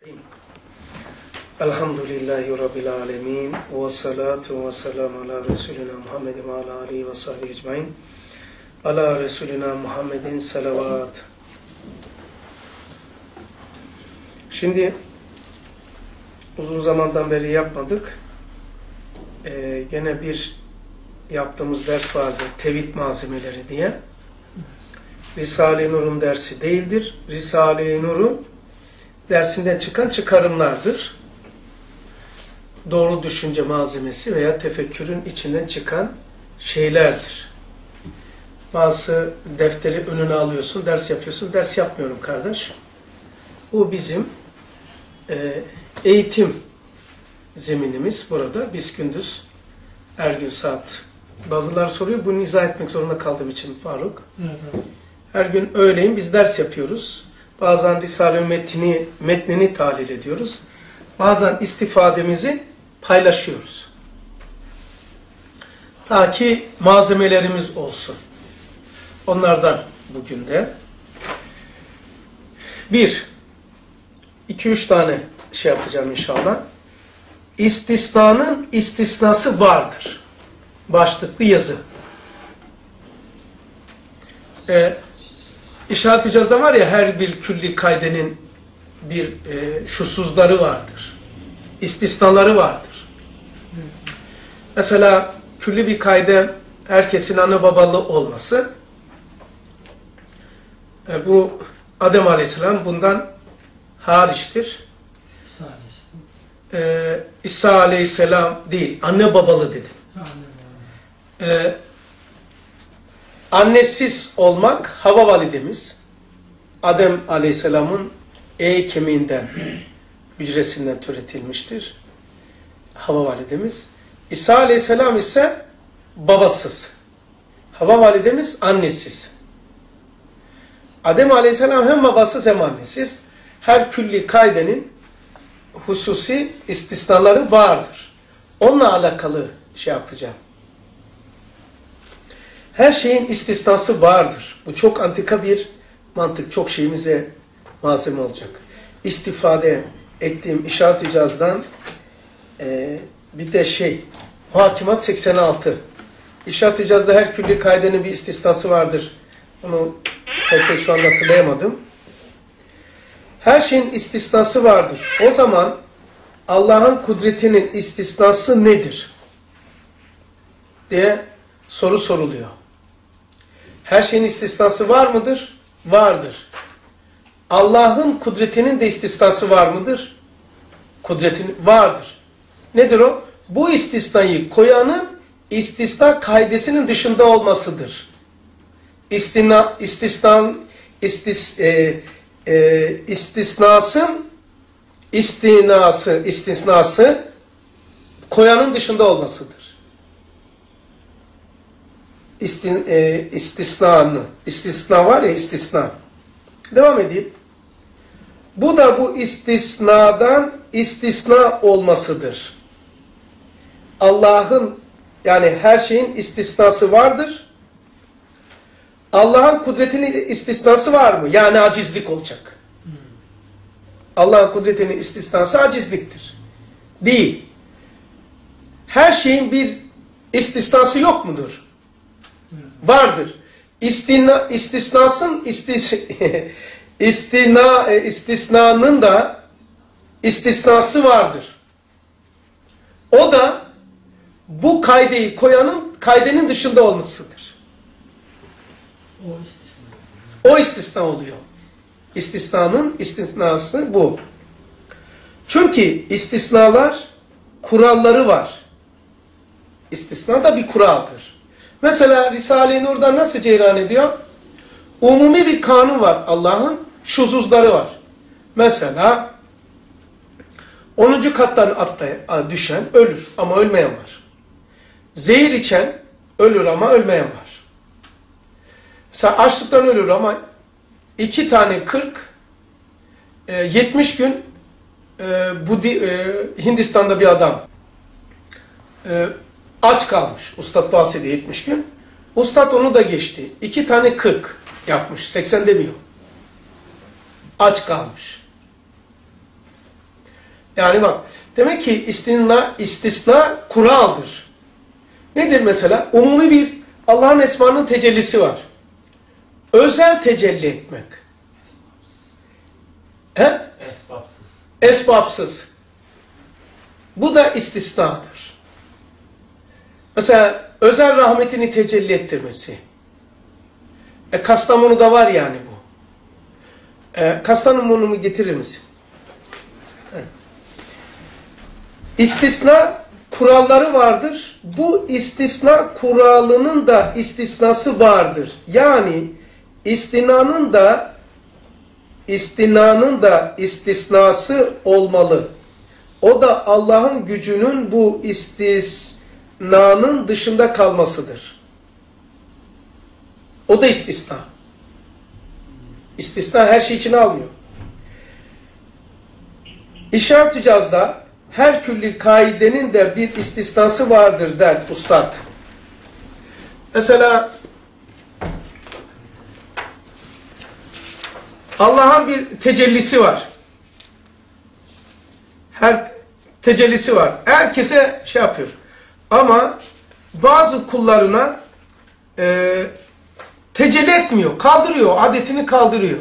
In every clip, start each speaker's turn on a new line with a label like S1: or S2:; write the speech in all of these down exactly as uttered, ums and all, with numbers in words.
S1: Elhamdülillahi Rabbil alemin ve salatu ve selamu ala Resulina Muhammed ve ala alihi ve sahbihi ecmain. Ala Resulina Muhammedin salavat. Şimdi uzun zamandan beri yapmadık. Ee, gene bir yaptığımız ders vardı. Tevhid malzemeleri diye. Risale-i Nur'un dersi değildir. Risale-i Nur'un dersinden çıkan çıkarımlardır. Doğru düşünce malzemesi veya tefekkürün içinden çıkan şeylerdir. Bazı defteri önüne alıyorsun, ders yapıyorsun. Ders yapmıyorum kardeş. Bu bizim e, eğitim zeminimiz burada. Biz gündüz her gün saat. Bazıları soruyor, bunu izah etmek zorunda kaldığım için Faruk. Evet. Her gün öğleyin biz ders yapıyoruz. Bazen Risale-i metnini, metnini tahlil ediyoruz. Bazen istifademizi paylaşıyoruz. Ta ki malzemelerimiz olsun. Onlardan bugün de bir, iki, üç tane şey yapacağım inşallah. İstisnanın istisnası vardır. Başlıklı yazı. Ee, İşaret-i İcaz'da var ya, her bir külli kaidenin bir e, şusuzları vardır. İstisnaları vardır. Mesela külli bir kaide herkesin anne babalı olması. E, bu Adem Aleyhisselam bundan hariçtir. E, İsa Aleyhisselam değil, anne babalı dedim. E, annesiz olmak Havva validemiz, Adem Aleyhisselam'ın e kemiğinden, hücresinden türetilmiştir. Havva validemiz. İsa Aleyhisselam ise babasız. Havva validemiz annesiz. Adem Aleyhisselam hem babasız hem annesiz. Her külli kaidenin hususi istisnaları vardır. Onunla alakalı şey yapacağım. Her şeyin istisnası vardır. Bu çok antika bir mantık. Çok şeyimize malzeme olacak. İstifade ettiğim İşaret-i İcaz'dan e, bir de şey, Hakimat seksen altı. İşaret-i İcaz'da her külli kaidenin bir istisnası vardır. Onu sayfayı şu anda hatırlayamadım. Her şeyin istisnası vardır. O zaman Allah'ın kudretinin istisnası nedir diye soru soruluyor. Her şeyin istisnası var mıdır? Vardır. Allah'ın kudretinin de istisnası var mıdır? Kudretin vardır. Nedir o? Bu istisnayı koyanın istisna kaidesinin dışında olmasıdır. İstina, istisnan, istis, e, e, istisnasın istinası, istisnası koyanın dışında olmasıdır. İstin, e, istisnanı, istisna var ya, istisna. Devam edeyim. Bu da bu istisnadan istisna olmasıdır. Allah'ın, yani her şeyin istisnası vardır. Allah'ın kudretinin istisnası var mı? Yani acizlik olacak. Allah'ın kudretinin istisnası acizliktir. Değil. Her şeyin bir istisnası yok mudur? Vardır. İstina, istisnasın istis, istina, istisnanın da istisnası vardır. O da bu kaideyi koyanın kaidenin dışında olmasıdır.
S2: O istisna.
S1: O istisna oluyor. İstisnanın istisnası bu. Çünkü istisnalar kuralları var. İstisna da bir kuraldır. Mesela Risale-i Nur'da nasıl cereyan ediyor? Umumi bir kanun var Allah'ın, şuzuzları var. Mesela onuncu kattan atlaya, düşen ölür ama ölmeyen var. Zehir içen ölür ama ölmeyen var. Mesela açlıktan ölür ama iki tane kırk, e, yetmiş gün e, Budi, e, Hindistan'da bir adam e, aç kalmış. Ustad bahsediyor yetmiş gün. Ustad onu da geçti. iki tane kırk yapmış. seksen demiyor. Aç kalmış. Yani bak, demek ki istisna, istisna kuraldır. Nedir mesela? Umumi bir Allah'ın esmanın tecellisi var. Özel tecelli etmek. He?
S3: Esbapsız.
S1: Esbapsız. Bu da istisnadır. Mesela özel rahmetini tecelli ettirmesi. E, Kastamonu'da var yani bu. E, Kastamonu'mu getirir misin? İstisna kuralları vardır. Bu istisna kuralının da istisnası vardır. Yani istinanın da istinanın da istisnası olmalı. O da Allah'ın gücünün bu istisnanın dışında kalmasıdır. O da istisna. İstisna her şey için almıyor. İşaret-i cazda her külli kaidenin de bir istisnası vardır der ustad. Mesela Allah'ın bir tecellisi var. Her tecellisi var. Herkese şey yapıyor. Ama bazı kullarına e, tecelli etmiyor. Kaldırıyor. Adetini kaldırıyor.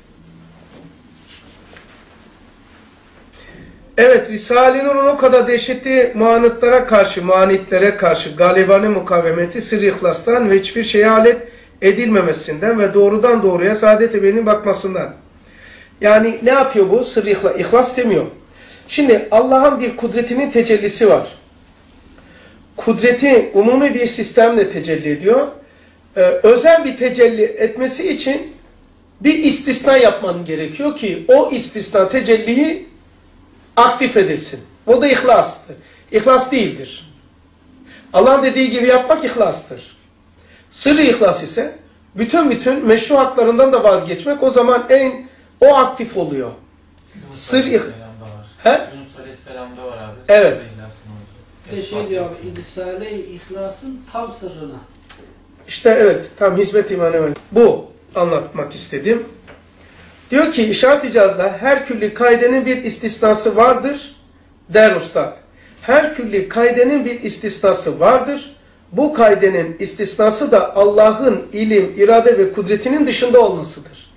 S1: Evet, Risale-i Nur'un o kadar dehşetli manıtlara karşı, manitlere karşı galibane mukavemeti sır-ı ihlastan ve hiçbir şeye alet edilmemesinden ve doğrudan doğruya saadet-i ebedinin bakmasından. Yani ne yapıyor bu? Sır-ı ihlas, ihlas demiyor. Şimdi Allah'ın bir kudretinin tecellisi var. Kudreti umumi bir sistemle tecelli ediyor. Ee, özel bir tecelli etmesi için bir istisna yapman gerekiyor ki o istisna tecelliyi aktif edesin. O da ihlastır. İhlas değildir. Allah'ın dediği gibi yapmak ihlastır. Sırrı ihlas ise bütün bütün meşru haklarından da vazgeçmek, o zaman en o aktif oluyor.
S3: Yunus
S1: Sır
S3: Aleyhisselam'da var.
S1: He?
S3: Yunus Aleyhisselam'da var abi.
S1: Evet.
S3: Sırrı ihlasın oldu.
S2: Bir de şey diyor abi, Risale-i İhlas'ın tam sırrına.
S1: İşte evet, tam hizmet imanı var. Bu anlatmak istedim. Diyor ki işaret-i cazda her külli kaidenin bir istisnası vardır der ustad. Her külli kaidenin bir istisnası vardır. Bu kaidenin istisnası da Allah'ın ilim, irade ve kudretinin dışında olmasıdır.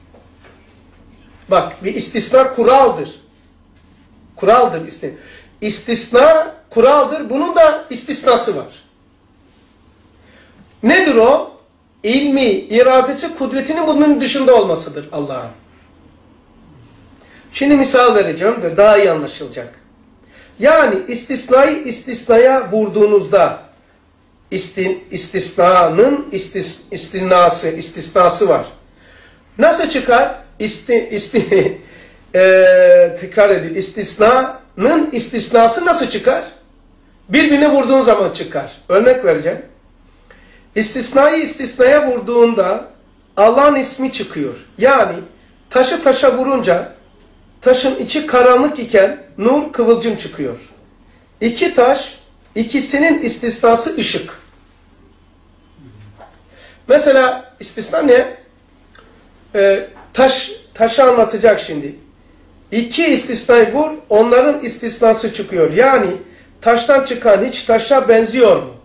S1: Bak, bir istisna kuraldır. Kuraldır. İstisna kuraldır. Bunun da istisnası var. Nedir o? İlmi, iradesi, kudretinin bunun dışında olmasıdır Allah'ın. Şimdi misal vereceğim de daha iyi anlaşılacak. Yani istisnayı istisnaya vurduğunuzda istin, istisnanın istis, istinası, istisnası var. Nasıl çıkar? İsti, isti, e, tekrar edeyim. İstisnanın istisnası nasıl çıkar? Birbirine vurduğun zaman çıkar. Örnek vereceğim. İstisnayı istisnaya vurduğunda Allah'ın ismi çıkıyor. Yani taşı taşa vurunca taşın içi karanlık iken nur, kıvılcım çıkıyor. İki taş, ikisinin istisnası ışık. Mesela istisna ne? Ee, taş, taşı anlatacak şimdi. İki istisnayı vur, onların istisnası çıkıyor. Yani taştan çıkan hiç taşa benziyor mu?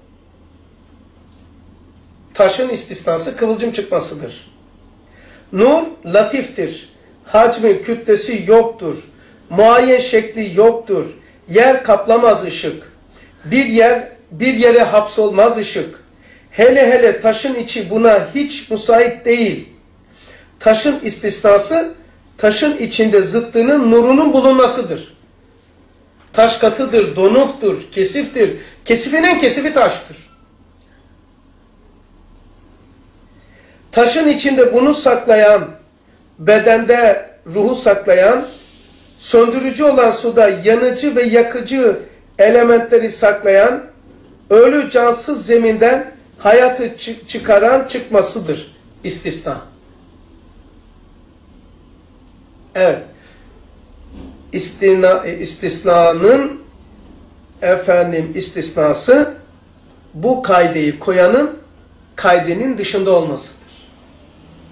S1: Taşın istisnası kıvılcım çıkmasıdır. Nur latiftir. Hacmi, kütlesi yoktur. Muayyen şekli yoktur. Yer kaplamaz ışık. Bir yer bir yere hapsolmaz ışık. Hele hele taşın içi buna hiç müsait değil. Taşın istisnası taşın içinde zıttının nurunun bulunmasıdır. Taş katıdır, donuktur, kesiftir. Kesifinin kesifi taştır. Taşın içinde bunu saklayan, bedende ruhu saklayan, söndürücü olan suda yanıcı ve yakıcı elementleri saklayan, ölü cansız zeminden hayatı çıkaran çıkmasıdır istisna. Evet. İstina, istisnanın efendim istisnası bu kaideyi koyanın kaidenin dışında olmasıdır.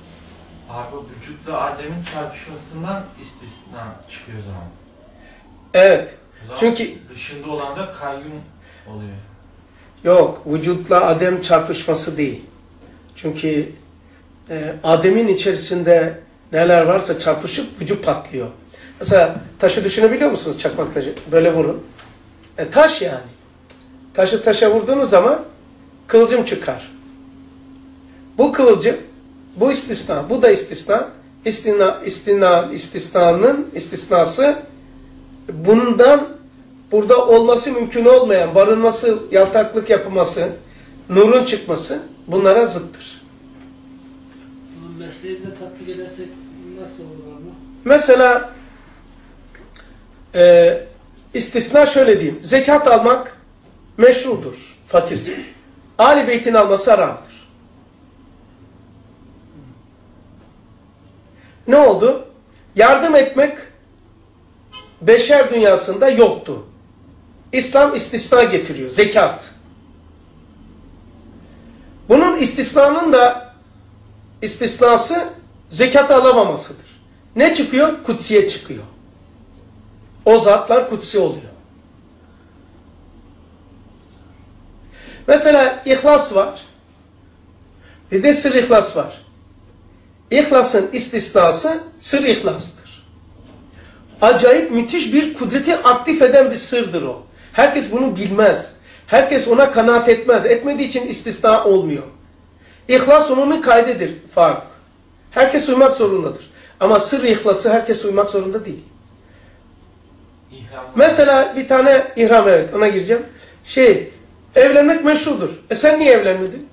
S3: Abi vücutla Adem'in çarpışmasından istisna çıkıyor o zaman.
S1: Evet.
S3: O zaman
S1: Çünkü
S3: dışında olan da kayyum oluyor.
S1: yok, vücutla Adem çarpışması değil. Çünkü e, Adem'in içerisinde neler varsa çarpışıp vücut patlıyor. Mesela taşı düşünebiliyor musunuz, çakmak taşı? Böyle vurun. E, taş yani. Taşı taşa vurduğunuz zaman kıvılcım çıkar. Bu kıvılcım, bu istisna, bu da istisna. İstina, istina, istisnanın istisnası bundan burada olması mümkün olmayan, barınması, yaltaklık yapılması, nurun çıkması bunlara zıttır.
S2: Bunu mesleğinde tatbik edersek nasıl olur ama?
S1: Mesela e, istisna şöyle diyeyim. Zekat almak meşrudur fakirse. Âl-i Beyt'in alması haramdır. Ne oldu? Yardım etmek beşer dünyasında yoktu. İslam istisna getiriyor. Zekat. Bunun istisnanın da istisnası zekat alamamasıdır. Ne çıkıyor? Kutsiyet çıkıyor. O zatlar kutsi oluyor. Mesela ihlas var. Bir de sır ihlas var. İhlasın istisnası sır ihlastır. Acayip müthiş bir kudreti aktif eden bir sırdır o. Herkes bunu bilmez. Herkes ona kanaat etmez. Etmediği için istisna olmuyor. İhlas umumi kaydedir, fark. Herkes uymak zorundadır. Ama sır ihlası herkes uymak zorunda değil.
S3: İhram var.
S1: Mesela bir tane ihram, evet ona gireceğim. Şey, evlenmek meşrudur. E sen niye evlenmedin?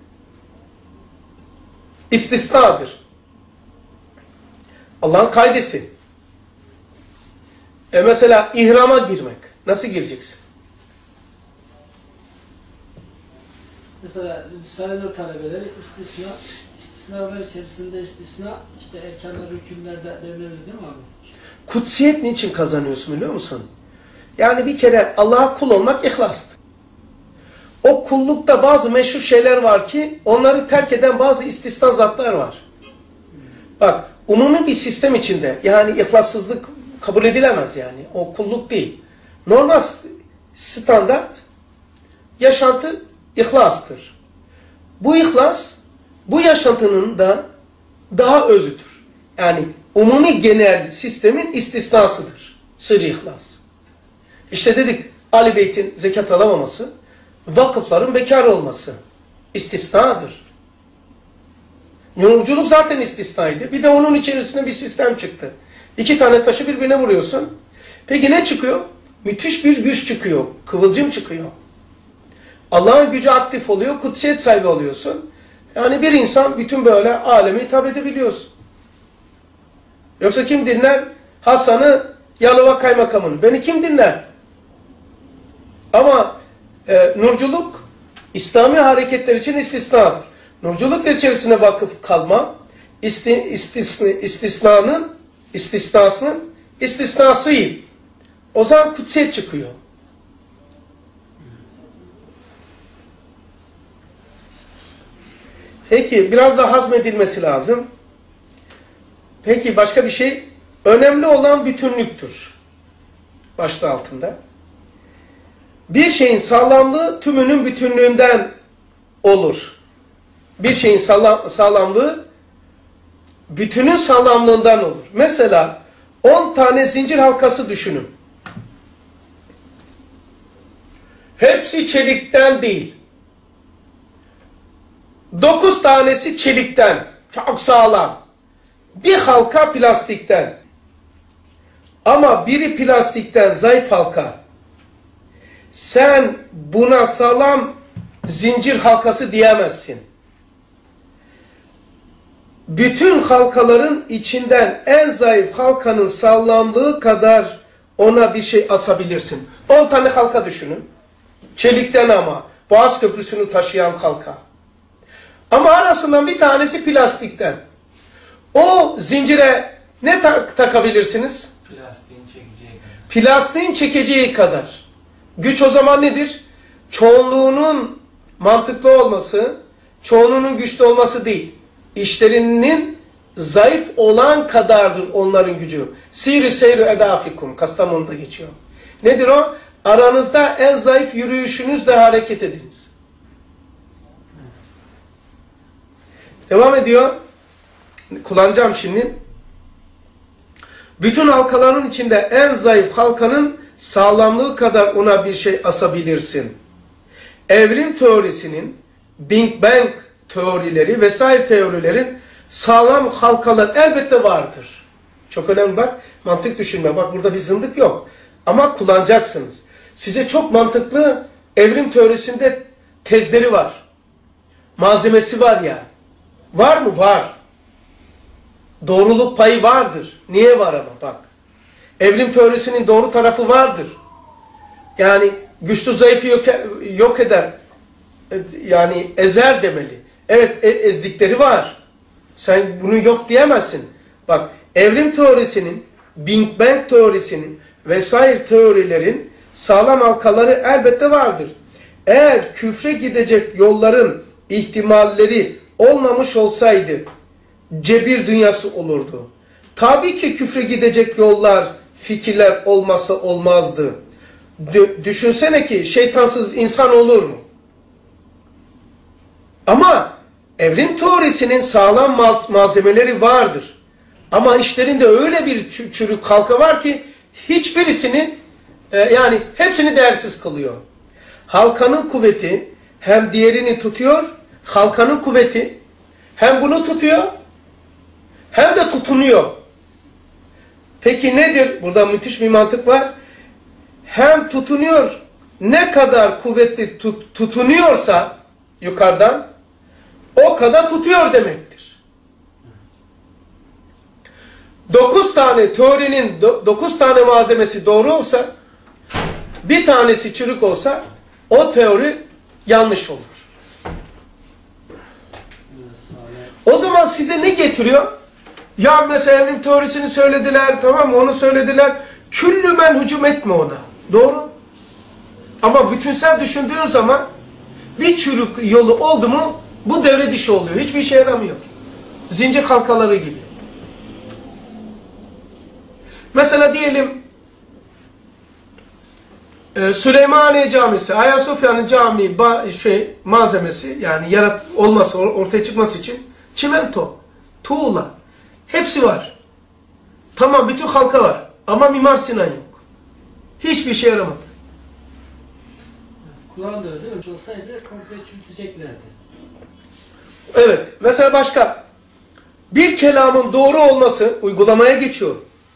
S1: İstisnadır. Allah'ın kaidesi. E mesela ihrama girmek. Nasıl gireceksin?
S2: Mesela Risale-i talebeleri istisna, istisnalar içerisinde istisna, işte erkanlar, hükümlerde denir değil mi abi?
S1: Kutsiyet niçin kazanıyorsun biliyor musun? Yani bir kere Allah'a kul olmak ihlastır. O kullukta bazı meşhur şeyler var ki onları terk eden bazı istisna zatlar var. Bak, umumi bir sistem içinde yani ihlassızlık kabul edilemez yani. O kulluk değil. Normal standart yaşantı ihlastır. Bu ihlas bu yaşantının da daha özüdür. Yani umumi genel sistemin istisnasıdır. Sır ihlas. İşte dedik Âl-i Beyt'in zekat alamaması, vakıfların bekar olması istisnadır. Nurculuk zaten istisnaydı. Bir de onun içerisinde bir sistem çıktı. İki tane taşı birbirine vuruyorsun. Peki ne çıkıyor? Müthiş bir güç çıkıyor. Kıvılcım çıkıyor. Allah'ın gücü aktif oluyor. Kutsiyet sahibi oluyorsun. Yani bir insan bütün böyle aleme hitap edebiliyorsun. Yoksa kim dinler? Hasan'ı, Yalova kaymakamını. Beni kim dinler? Ama e, nurculuk İslami hareketler için istisnadır. Nurculuk içerisine vakıf kalma isti, istisna, istisnanın istisnasının istisnasıyım. O zaman kutsiyet çıkıyor. Peki biraz da hazmedilmesi lazım. Peki başka bir şey. Önemli olan bütünlüktür. Başta altında. Bir şeyin sağlamlığı tümünün bütünlüğünden olur. Bir şeyin sağlam, sağlamlığı bütünün sağlamlığından olur. Mesela on tane zincir halkası düşünün. Hepsi çelikten değil. dokuz tanesi çelikten. Çok sağlam. Bir halka plastikten. Ama biri plastikten zayıf halka. Sen buna sağlam zincir halkası diyemezsin. Bütün halkaların içinden en zayıf halkanın sağlamlığı kadar ona bir şey asabilirsin. on tane halka düşünün. Çelikten ama. Boğaz Köprüsü'nü taşıyan halka. Ama arasından bir tanesi plastikten. O zincire ne tak takabilirsiniz?
S3: Plastiğin çekeceği kadar.
S1: Plastiğin çekeceği kadar. Güç o zaman nedir? Çoğunluğunun mantıklı olması, çoğunluğunun güçlü olması değil. İşlerinin zayıf olan kadardır onların gücü. Siri seyru edafikum. Kastamonu'da geçiyor. Nedir o? Aranızda en zayıf yürüyüşünüzle hareket ediniz. Devam ediyor. Kullanacağım şimdi. Bütün halkaların içinde en zayıf halkanın sağlamlığı kadar ona bir şey asabilirsin. Evrim teorisinin, Big Bang teorileri vesaire teorilerin sağlam halkalar elbette vardır. Çok önemli bak. Mantık düşünme. Bak burada bir zındık yok. Ama kullanacaksınız. Size çok mantıklı evrim teorisinde tezleri var. Malzemesi var ya. Var mı? Var. Doğruluk payı vardır. Niye var ama bak. Evrim teorisinin doğru tarafı vardır. Yani güçlü zayıfı yok, yok eder. Yani ezer demeli. Evet ezdikleri var. Sen bunu yok diyemezsin. Bak evrim teorisinin, Big Bang teorisinin vesaire teorilerin sağlam halkaları elbette vardır. Eğer küfre gidecek yolların ihtimalleri olmamış olsaydı cebir dünyası olurdu. Tabii ki küfre gidecek yollar, fikirler olmasa olmazdı. D- düşünsene ki şeytansız insan olur mu? Ama evrim teorisinin sağlam mal malzemeleri vardır. Ama işlerinde öyle bir çürük halka var ki hiçbirisini e, yani hepsini değersiz kılıyor. Halkanın kuvveti hem diğerini tutuyor, halkanın kuvveti hem bunu tutuyor hem de tutunuyor. Peki nedir? Burada müthiş bir mantık var. Hem tutunuyor, ne kadar kuvvetli tut, tutunuyorsa yukarıdan o kadar tutuyor demektir. Dokuz tane teorinin do, dokuz tane malzemesi doğru olsa bir tanesi çürük olsa o teori yanlış olur. O zaman size ne getiriyor? Ya mesela evrim teorisini söylediler, tamam mı? Onu söylediler. Küllü men hücum etme ona. Doğru. Ama bütünsel düşündüğün zaman bir çürük yolu oldu mu bu devre dışı oluyor. Hiçbir işe yaramıyor. Zincir halkaları gibi. Mesela diyelim e, Süleymaniye Camisi, Ayasofya'nın cami şey, malzemesi yani yarat olması, ortaya çıkması için çimento, tuğla hepsi var. Tamam bütün halka var ama Mimar Sinan yok. Hiçbir şey yaramadı.
S2: Kur'an da öyle. Önce olsaydı komple çürüteceklerdi.
S1: Evet. Mesela başka. Bir kelamın doğru olması uygulamaya geçiyor.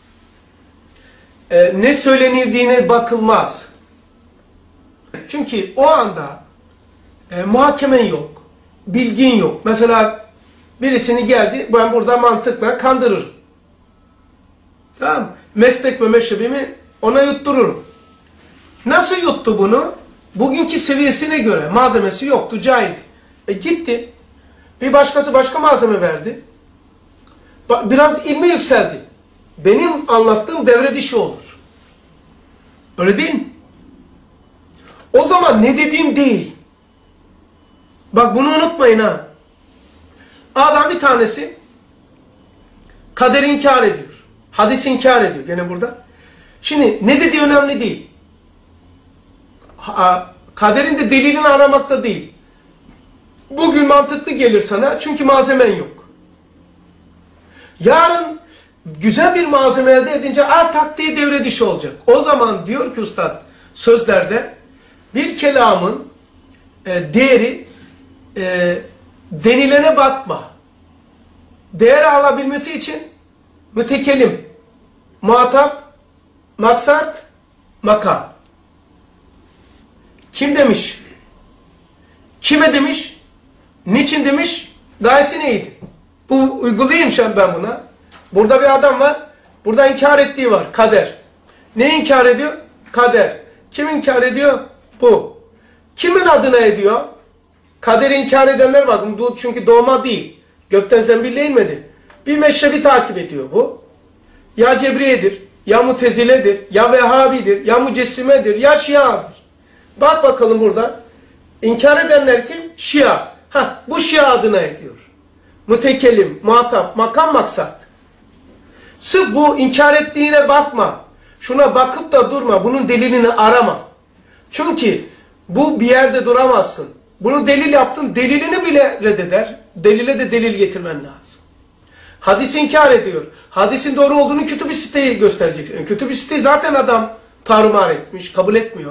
S1: Ee, ne söylenildiğine bakılmaz. Çünkü o anda e, muhakemen yok. Bilgin yok. Mesela birisini geldi ben burada mantıkla kandırırım. Tamam. Meslek ve meşrebimi ona yuttururum. Nasıl yuttu bunu? Bugünkü seviyesine göre malzemesi yoktu, cahildi. E gitti. Bir başkası başka malzeme verdi. Biraz ilmi yükseldi. Benim anlattığım devre dışı olur. Öyle değil mi? O zaman ne dediğim değil. Bak bunu unutmayın ha. Adam bir tanesi kaderi inkar ediyor. Hadis inkar ediyor gene burada. Şimdi ne dediği önemli değil. Ha, kaderin de delilini aramakta değil. Bugün mantıklı gelir sana çünkü malzemen yok. Yarın güzel bir malzeme elde edince a taktiği devre dışı olacak. O zaman diyor ki üstad sözlerde bir kelamın e, değeri e, denilene bakma. Değer alabilmesi için mütekellim, muhatap, maksat, makam. Kim demiş? Kime demiş? Niçin demiş? Gayesi neydi? Bu uygulayayım şimdi ben buna. Burada bir adam var. Burada inkar ettiği var. Kader. Ne inkar ediyor? Kader. Kim inkar ediyor? Bu. Kimin adına ediyor? Kaderi inkar edenler var. Bu çünkü doğma değil. Gökten zembille inmedi. Bir meşrebi takip ediyor bu. Ya Cebriye'dir, ya Mutezile'dir, ya Vehhabi'dir, ya Mücessime'dir, ya Şia'dır. Bak bakalım burada. İnkar edenler kim? Şia. Hah, bu Şia adına ediyor. Mütekellim, muhatap, makam, maksat. Sırf bu inkar ettiğine bakma. Şuna bakıp da durma. Bunun delilini arama. Çünkü bu bir yerde duramazsın. Bunu delil yaptın. Delilini bile reddeder. Delile de delil getirmen lazım. Hadis inkar ediyor. Hadisin doğru olduğunu kütüb-i siteyi göstereceksin. Yani kütüb-i siteyi zaten adam tarumar etmiş. Kabul etmiyor.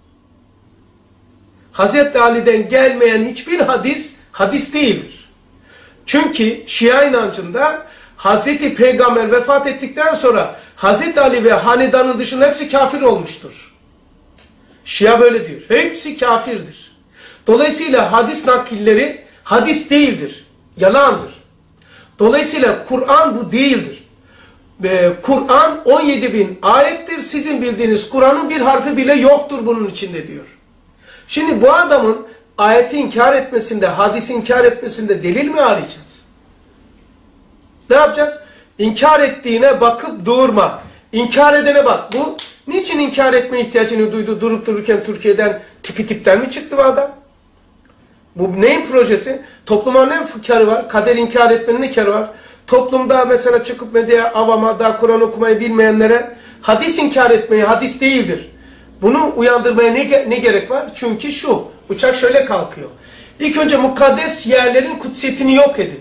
S1: Hazreti Ali'den gelmeyen hiçbir hadis, hadis değildir. Çünkü Şia inancında Hazreti Peygamber vefat ettikten sonra Hazreti Ali ve hanedanın dışında hepsi kafir olmuştur. Şia böyle diyor. Hepsi kafirdir. Dolayısıyla hadis nakilleri hadis değildir. Yalandır. Dolayısıyla Kur'an bu değildir. Ee, Kur'an on yedi bin ayettir. Sizin bildiğiniz Kur'an'ın bir harfi bile yoktur bunun içinde diyor. Şimdi bu adamın ayeti inkar etmesinde, hadisi inkar etmesinde delil mi arayacağız? Ne yapacağız? İnkar ettiğine bakıp durma. İnkar edene bak. Bu niçin inkar etme ihtiyacını duydu? Durup dururken Türkiye'den tipi tipten mi çıktı bu adam? Bu neyin projesi? Topluma ne karı var? Kader inkar etmenin ne karı var? Toplumda mesela çıkıp medyaya, avama, daha Kur'an okumayı bilmeyenlere hadis inkar etmeyi, hadis değildir. Bunu uyandırmaya ne, ne gerek var? Çünkü şu, uçak şöyle kalkıyor. İlk önce mukaddes yerlerin kutsiyetini yok edin.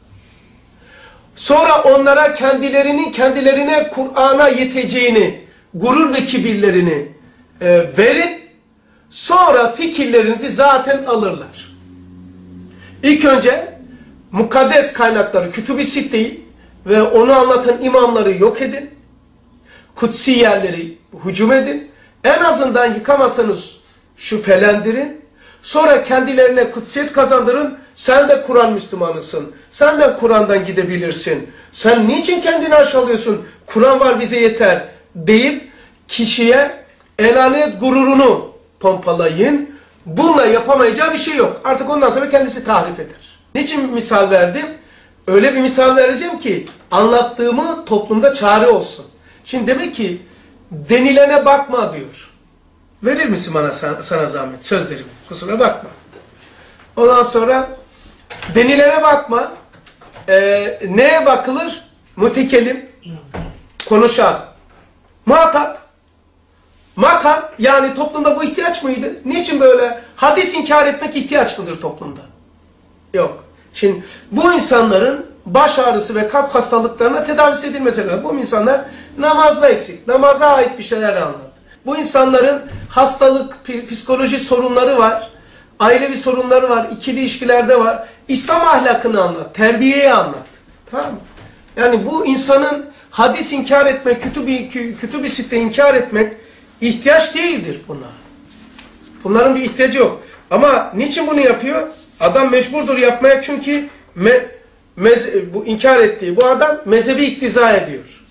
S1: Sonra onlara kendilerinin kendilerine Kur'an'a yeteceğini, gurur ve kibirlerini e, verin. Sonra fikirlerinizi zaten alırlar. İlk önce mukaddes kaynakları, kütüb-i sitteyi ve onu anlatan imamları yok edin. Kutsi yerleri hücum edin. En azından yıkamasanız şüphelendirin. Sonra kendilerine kutsiyet kazandırın. Sen de Kur'an Müslümanısın. Sen de Kur'an'dan gidebilirsin. Sen niçin kendini aşağılıyorsun? Kur'an var bize yeter deyip kişiye enaniyet gururunu pompalayın. Bununla yapamayacağı bir şey yok. Artık ondan sonra kendisi tahrip eder. Niçin misal verdim? Öyle bir misal vereceğim ki anlattığımı toplumda çare olsun. Şimdi demek ki denilene bakma diyor. Verir misin bana sana, sana zahmet? Sözlerimi. Kusura bakma. Ondan sonra denilene bakma. Ee, neye bakılır? Mütekellim. Konuşan. Muhatap. Makam. Yani toplumda bu ihtiyaç mıydı? Niçin böyle? Hadis inkar etmek ihtiyaç mıdır toplumda? Yok. Şimdi bu insanların baş ağrısı ve kalp hastalıklarına tedavisi edilmesi lazım. Bu insanlar namazda eksik. Namaza ait bir şeyler anlat. Bu insanların hastalık, psikoloji sorunları var. Ailevi sorunları var. İkili ilişkilerde var. İslam ahlakını anlat. Terbiyeyi anlat. Tamam mı? Yani bu insanın hadis inkar etmek, kütüb-i kütüb sitte inkar etmek ihtiyaç değildir buna. Bunların bir ihtiyacı yok. Ama niçin bunu yapıyor? Adam mecburdur yapmaya çünkü me, meze, bu inkar ettiği bu adam mezhebi iktiza ediyor.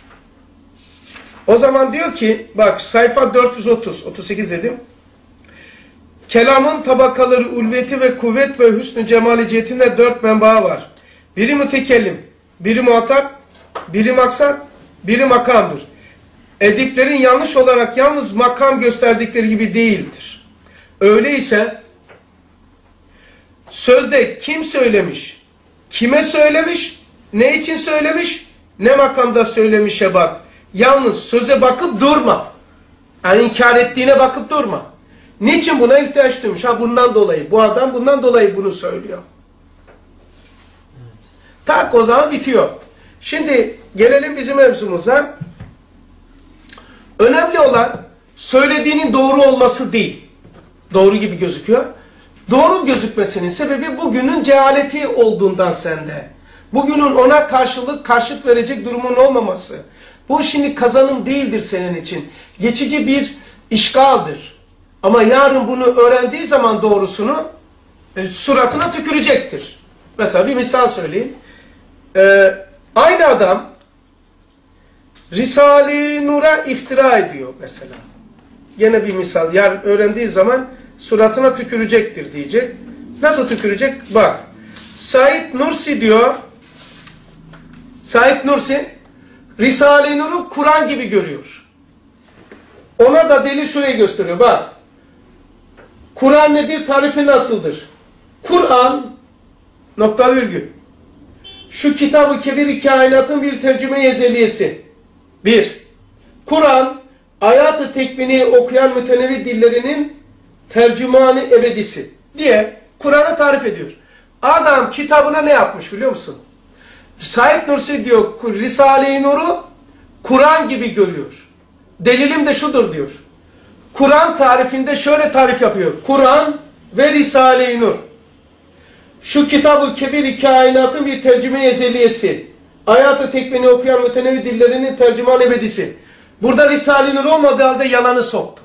S1: O zaman diyor ki bak sayfa dört yüz otuz, otuz sekiz dedim. Kelamın tabakaları ulviyeti ve kuvvet ve hüsnü cemali cihetinde dört menba var. Biri mütekellim, biri muhatap, biri maksat, biri makamdır. Ediplerin yanlış olarak yalnız makam gösterdikleri gibi değildir. Öyleyse sözde kim söylemiş, kime söylemiş, ne için söylemiş, ne makamda söylemişe bak. Yalnız söze bakıp durma. Yani inkar ettiğine bakıp durma. Niçin buna ihtiyaç duymuş? Ha bundan dolayı. Bu adam bundan dolayı bunu söylüyor. Tak o zaman bitiyor. Şimdi gelelim bizim mevzumuza. Önemli olan söylediğinin doğru olması değil. Doğru gibi gözüküyor. Doğru gözükmesinin sebebi bugünün cehaleti olduğundan sende. Bugünün ona karşılık karşıt verecek durumun olmaması. Bu şimdi kazanım değildir senin için. Geçici bir işgaldir. Ama yarın bunu öğrendiği zaman doğrusunu e, suratına tükürecektir. Mesela bir misal söyleyeyim. Ee, aynı adam Risale-i Nur'a iftira ediyor mesela. Yine bir misal. Yarın öğrendiği zaman suratına tükürecektir diyecek. Nasıl tükürecek? Bak. Said Nursi diyor. Said Nursi Risale-i Nur'u Kur'an gibi görüyor. Ona da delil şurayı gösteriyor. Bak. Kur'an nedir? Tarifi nasıldır? Kur'an nokta virgül. Şu kitabı kebir kainatın bir tercüme ezeliyesi. Bir. Kur'an, Ayat-ı Tekvini okuyan mütenevvi dillerinin tercümanı ebedisi diye Kur'an'ı tarif ediyor. Adam kitabına ne yapmış biliyor musun? Said Nursi diyor, Risale-i Nur'u Kur'an gibi görüyor. Delilim de şudur diyor. Kur'an tarifinde şöyle tarif yapıyor. Kur'an ve Risale-i Nur. Şu kitabı kebir-i kainatın bir tercüme ezeliyesi. Ayat-ı Tekvini okuyan mütenevvi dillerinin tercüman ebedisi. Burada Risale-i Nur olmadığı halde yalanı soktu.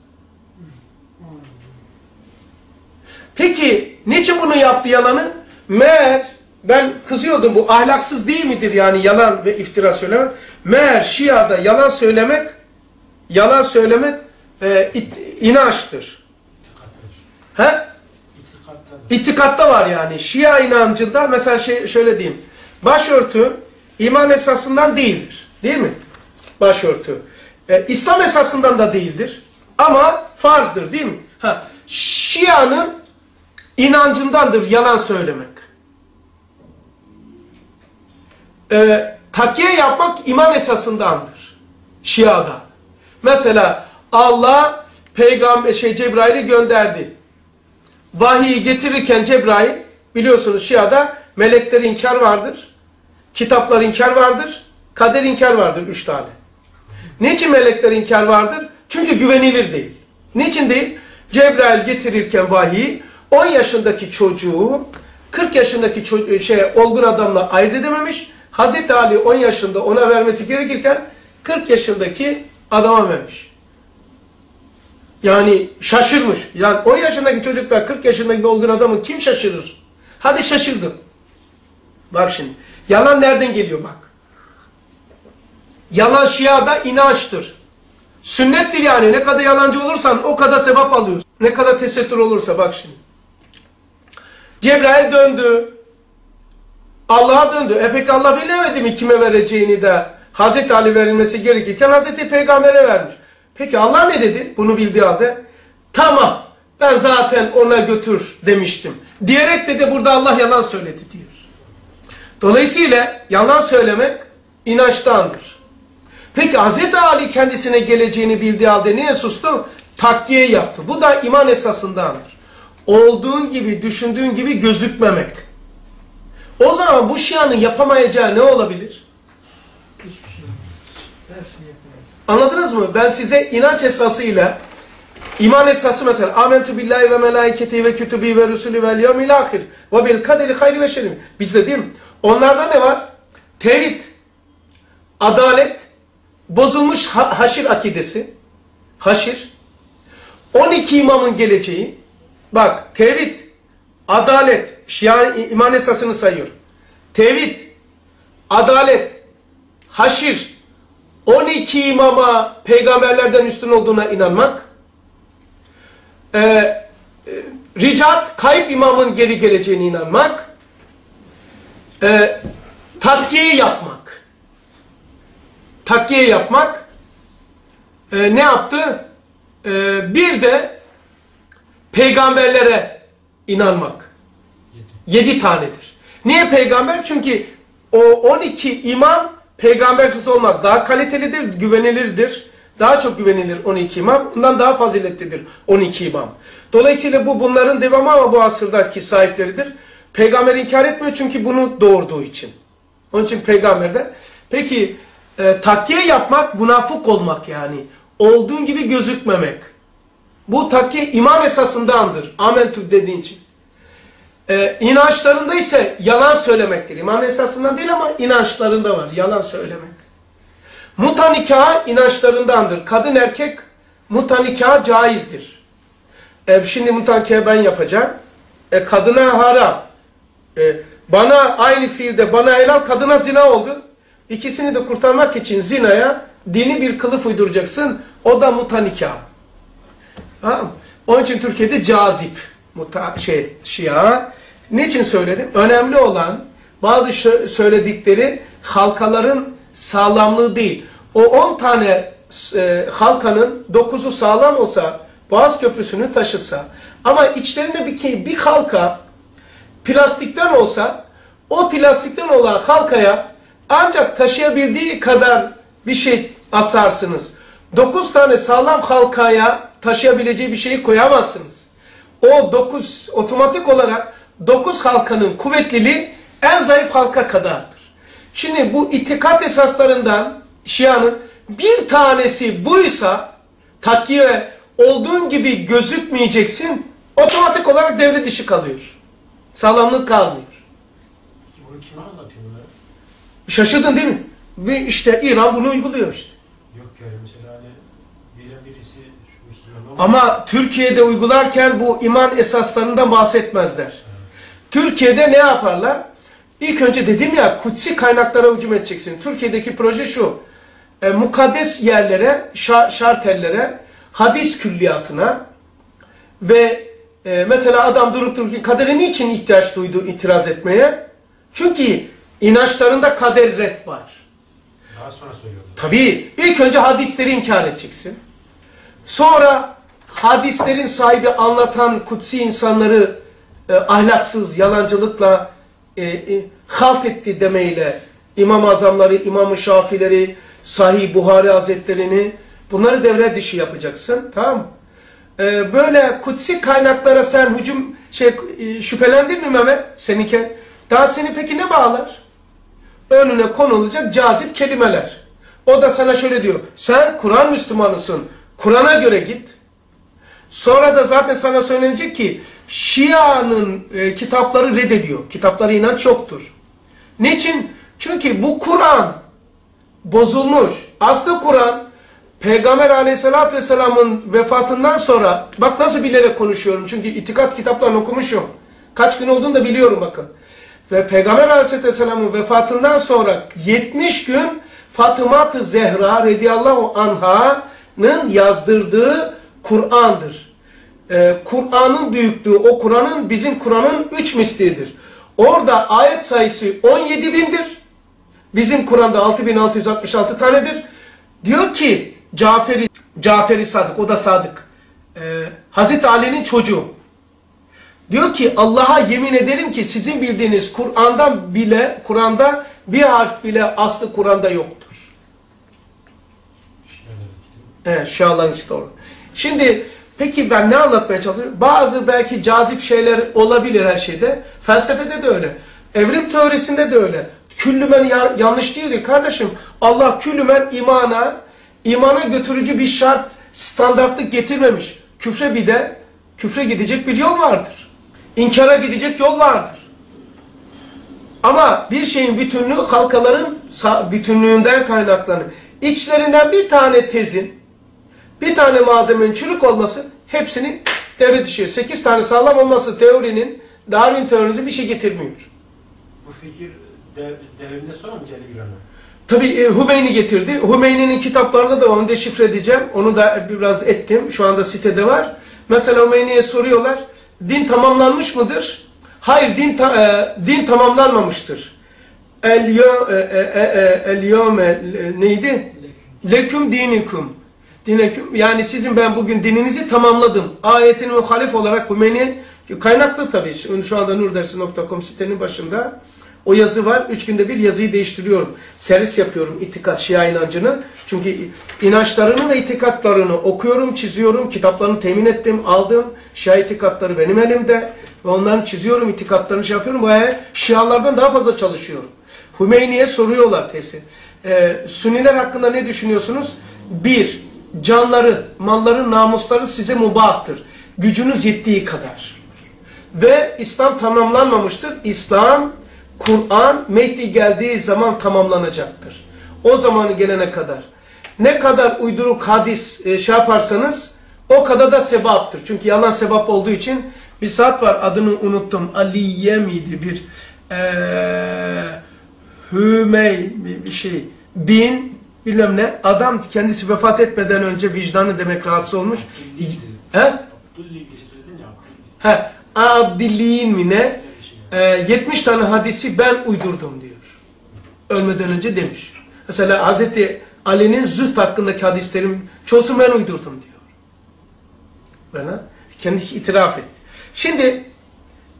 S1: Peki niçin bunu yaptı yalanı? Meğer ben kızıyordum, bu ahlaksız değil midir yani yalan ve iftira söylemek? Meğer Şia'da yalan söylemek, yalan söylemek e, it, inançtır. He? İtikatta var yani. Şia inancında mesela şey, şöyle diyeyim. Başörtü iman esasından değildir. Değil mi? Başörtü. E, İslam esasından da değildir. Ama farzdır değil mi? Ha, Şia'nın inancındandır yalan söylemek. E, takiye yapmak iman esasındandır. Şia'da. Mesela Allah peygamber şey Cebrail'i gönderdi. Vahiyi getirirken Cebrail, biliyorsunuz Şia'da melekler inkar vardır, kitaplar inkar vardır, kader inkar vardır, üç tane. Niçin melekler inkar vardır? Çünkü güvenilir değil. Niçin değil? Cebrail getirirken vahiyi on yaşındaki çocuğu kırk yaşındaki çocuğu, şey, olgun adamla ayırt edememiş. Hazreti Ali on yaşında ona vermesi gerekirken kırk yaşındaki adama vermiş. Yani şaşırmış. Yani on yaşındaki çocukla kırk yaşındaki bir olgun adamı kim şaşırır? Hadi şaşırdım. Bak şimdi. Yalan nereden geliyor bak. Yalan Şia'da inançtır. Sünnettir yani. Ne kadar yalancı olursan o kadar sevap alıyorsun. Ne kadar tesettür olursa bak şimdi. Cebrail döndü. Allah'a döndü. E peki Allah bilemedi mi kime vereceğini de Hazreti Ali verilmesi gerekirken Hazreti Peygamber'e vermiş. Peki Allah ne dedi? Bunu bildiği halde. Tamam. Ben zaten ona götür demiştim. Diyerek de burada Allah yalan söyledi diyor. Dolayısıyla yalan söylemek inançtandır. Peki Hazreti Ali kendisine geleceğini bildiği halde niye sustu? Takkiye yaptı. Bu da iman esasındandır. Olduğun gibi, düşündüğün gibi gözükmemek. O zaman bu Şia'nın yapamayacağı ne olabilir?
S2: Hiçbir şey yok. Her şey yapamaz.
S1: Anladınız mı? Ben size inanç esasıyla, iman esası mesela amentu billahi ve melaiketi ve kütübi ve rusulü vel yevmil ahir ve bil kaderi hayri ve şerri. Bizde değil mi? Onlarda ne var? Tevhid, adalet, bozulmuş ha haşir akidesi, haşir, on iki imamın geleceği, bak tevhid, adalet, Şia iman esasını sayıyor. Tevhid, adalet, haşir, on iki imama peygamberlerden üstün olduğuna inanmak, e, e, ricat, kayıp imamın geri geleceğine inanmak, e, takkiye yapmak. Takkiye yapmak e, ne yaptı? E, bir de peygamberlere inanmak. Yedi. Yedi tanedir. Niye peygamber? Çünkü o on iki imam peygambersiz olmaz. Daha kalitelidir, güvenilirdir. Daha çok güvenilir on iki imam. Bundan daha faziletlidir on iki imam. Dolayısıyla bu bunların devamı ama bu asırdaki sahipleridir. Peygamber inkar etmiyor çünkü bunu doğurduğu için. Onun için peygamber de. Peki e, takkiye yapmak münafık olmak yani. Olduğun gibi gözükmemek. Bu takkiye iman esasındandır. Amentü dediğin için. E, inançlarında ise yalan söylemektir. İman esasından değil ama inançlarında var. Yalan söylemek. Muta nikahı inançlarındandır. Kadın erkek muta nikahı caizdir. E, şimdi muta nikahı ben yapacağım. E, kadına haram. E, bana aynı fiilde bana helal, kadına zina oldu. İkisini de kurtarmak için zinaya dini bir kılıf uyduracaksın. O da muta nikahı. Tamam. Onun için Türkiye'de cazip. Muta, şey, Şia. Niçin söyledim? Önemli olan bazı söyledikleri halkaların sağlamlığı değil. O on tane e, halkanın dokuzu sağlam olsa, Boğaz Köprüsü'nü taşısa ama içlerinde bir, bir halka plastikten olsa, o plastikten olan halkaya ancak taşıyabildiği kadar bir şey asarsınız. Dokuz tane sağlam halkaya taşıyabileceği bir şeyi koyamazsınız. O dokuz otomatik olarak dokuz halkanın kuvvetliliği en zayıf halka kadardır. Şimdi bu itikat esaslarından Şia'nın bir tanesi buysa takviye olduğun gibi gözükmeyeceksin, otomatik olarak devre dışı kalıyor. Sağlamlık kalmıyor.
S4: Peki bunu kime anlatıyor bunları?
S1: Şaşırdın değil mi? Ve işte İran bunu uyguluyor işte.
S4: Yok yani mesela hani bilen birisi Müslüman olmadı.
S1: Ama Türkiye'de uygularken bu iman esaslarından bahsetmezler. Evet. Türkiye'de ne yaparlar? İlk önce dedim ya, kutsi kaynaklara hücum edeceksin. Türkiye'deki proje şu, e, mukaddes yerlere, şar, şartellere, hadis külliyatına ve e, mesela adam durup dururken kadere niçin ihtiyaç duydu itiraz etmeye? Çünkü inançlarında kader red var.
S4: Daha sonra söylüyordu.
S1: Tabii ilk önce hadisleri inkar edeceksin. Sonra hadislerin sahibi anlatan kutsi insanları e, ahlaksız, yalancılıkla e, e, halt etti demeyle İmam-ı Azamları, İmam-ı Şafileri, Sahih Buhari Hazretlerini bunları devre dışı yapacaksın. Tamam mı? E, böyle kutsi kaynaklara sen hücum şey e, şüphelendin mi Mehmet? Seninki. Daha seni peki ne bağlar? Önüne konulacak cazip kelimeler. O da sana şöyle diyor. Sen Kur'an Müslümanısın. Kur'an'a göre git. Sonra da zaten sana söylenecek ki Şia'nın e, kitapları reddediyor. Kitapları inanç yoktur. Niçin? Çünkü bu Kur'an bozulmuş. Aslı Kur'an Peygamber Aleyhisselatü Vesselam'ın vefatından sonra, bak nasıl bilerek konuşuyorum çünkü itikat kitaplarını okumuşum. Kaç gün olduğunu da biliyorum bakın. Ve Peygamber Aleyhisselatü Vesselam'ın vefatından sonra yetmiş gün Fatıma-ı Zehra radıyallahu anha'nın yazdırdığı Kur'an'dır. Ee, Kur'an'ın büyüklüğü, o Kur'an'ın bizim Kur'an'ın üç mislidir. Orada ayet sayısı on yedi bindir. Bizim Kur'an'da altı bin altı yüz altmış altı tanedir. Diyor ki Caferi, Caferi Sadık, o da Sadık. Ee, Hazreti Ali'nin çocuğu. Diyor ki Allah'a yemin ederim ki sizin bildiğiniz Kur'an'dan bile, Kur'an'da bir harf bile aslı Kur'an'da yoktur. Evet, Şiaların işte doğru. Şimdi peki ben ne anlatmaya çalışıyorum? Bazı belki cazip şeyler olabilir her şeyde. Felsefede de öyle. Evrim teorisinde de öyle. Küllümen ya yanlış değildir kardeşim. Allah küllümen imana, imana götürücü bir şart, standartlık getirmemiş. Küfre bir de, küfre gidecek bir yol vardır. İnkara gidecek yol vardır. Ama bir şeyin bütünlüğü halkaların bütünlüğünden kaynaklanır. İçlerinden bir tane tezin, bir tane malzemenin çürük olması hepsini devre dışı. Sekiz tane sağlam olması teorinin, Darwin teorisi bir şey getirmiyor.
S4: Bu fikir dev, devrinde sonra mı geldi İran'a?
S1: Tabii e, Hümeyni getirdi. Hümeyni'nin kitaplarını da onu deşifre edeceğim. Onu da biraz ettim. Şu anda sitede var. Mesela Hümeyni'ye soruyorlar. Din tamamlanmış mıdır? Hayır, din ta, e, din tamamlanmamıştır. El yo e, e, e, el yome neydi? Leküm dinikum. Dineküm, yani sizin ben bugün dininizi tamamladım. Ayetin muhalif olarak Hümeyni kaynaklı tabii. Şu, şu anda nurdersi nokta com sitenin başında o yazı var. Üç günde bir yazıyı değiştiriyorum. Servis yapıyorum itikat, Şia inancını. Çünkü inançlarını ve itikatlarını okuyorum, çiziyorum. Kitaplarını temin ettim, aldım. Şia itikatları benim elimde. Ve onların çiziyorum, itikatlarını şey yapıyorum. Bayağı Şialardan daha fazla çalışıyorum. Hümeyni'ye soruyorlar tefsir. Ee, Sünniler hakkında ne düşünüyorsunuz? Bir, canları, malları, namusları size mubahtır. Gücünüz yettiği kadar. Ve İslam tamamlanmamıştır. İslam, Kur'an Mehdi geldiği zaman tamamlanacaktır. O zamanı gelene kadar. Ne kadar uyduruk hadis e, şey yaparsanız o kadar da sevaptır. Çünkü yalan sevap olduğu için bir saat var, adını unuttum. Aliye miydi bir ee, Hümey bir, bir şey bin bilmem ne adam kendisi vefat etmeden önce vicdanı demek rahatsız olmuş. He? He? Abdilliğin mi ne? Ee, yetmiş tane hadisi ben uydurdum diyor. Ölmeden önce demiş. Mesela Hazreti Ali'nin zühd hakkındaki hadislerim çoğusunu ben uydurdum diyor. Bana kendisi itiraf etti. Şimdi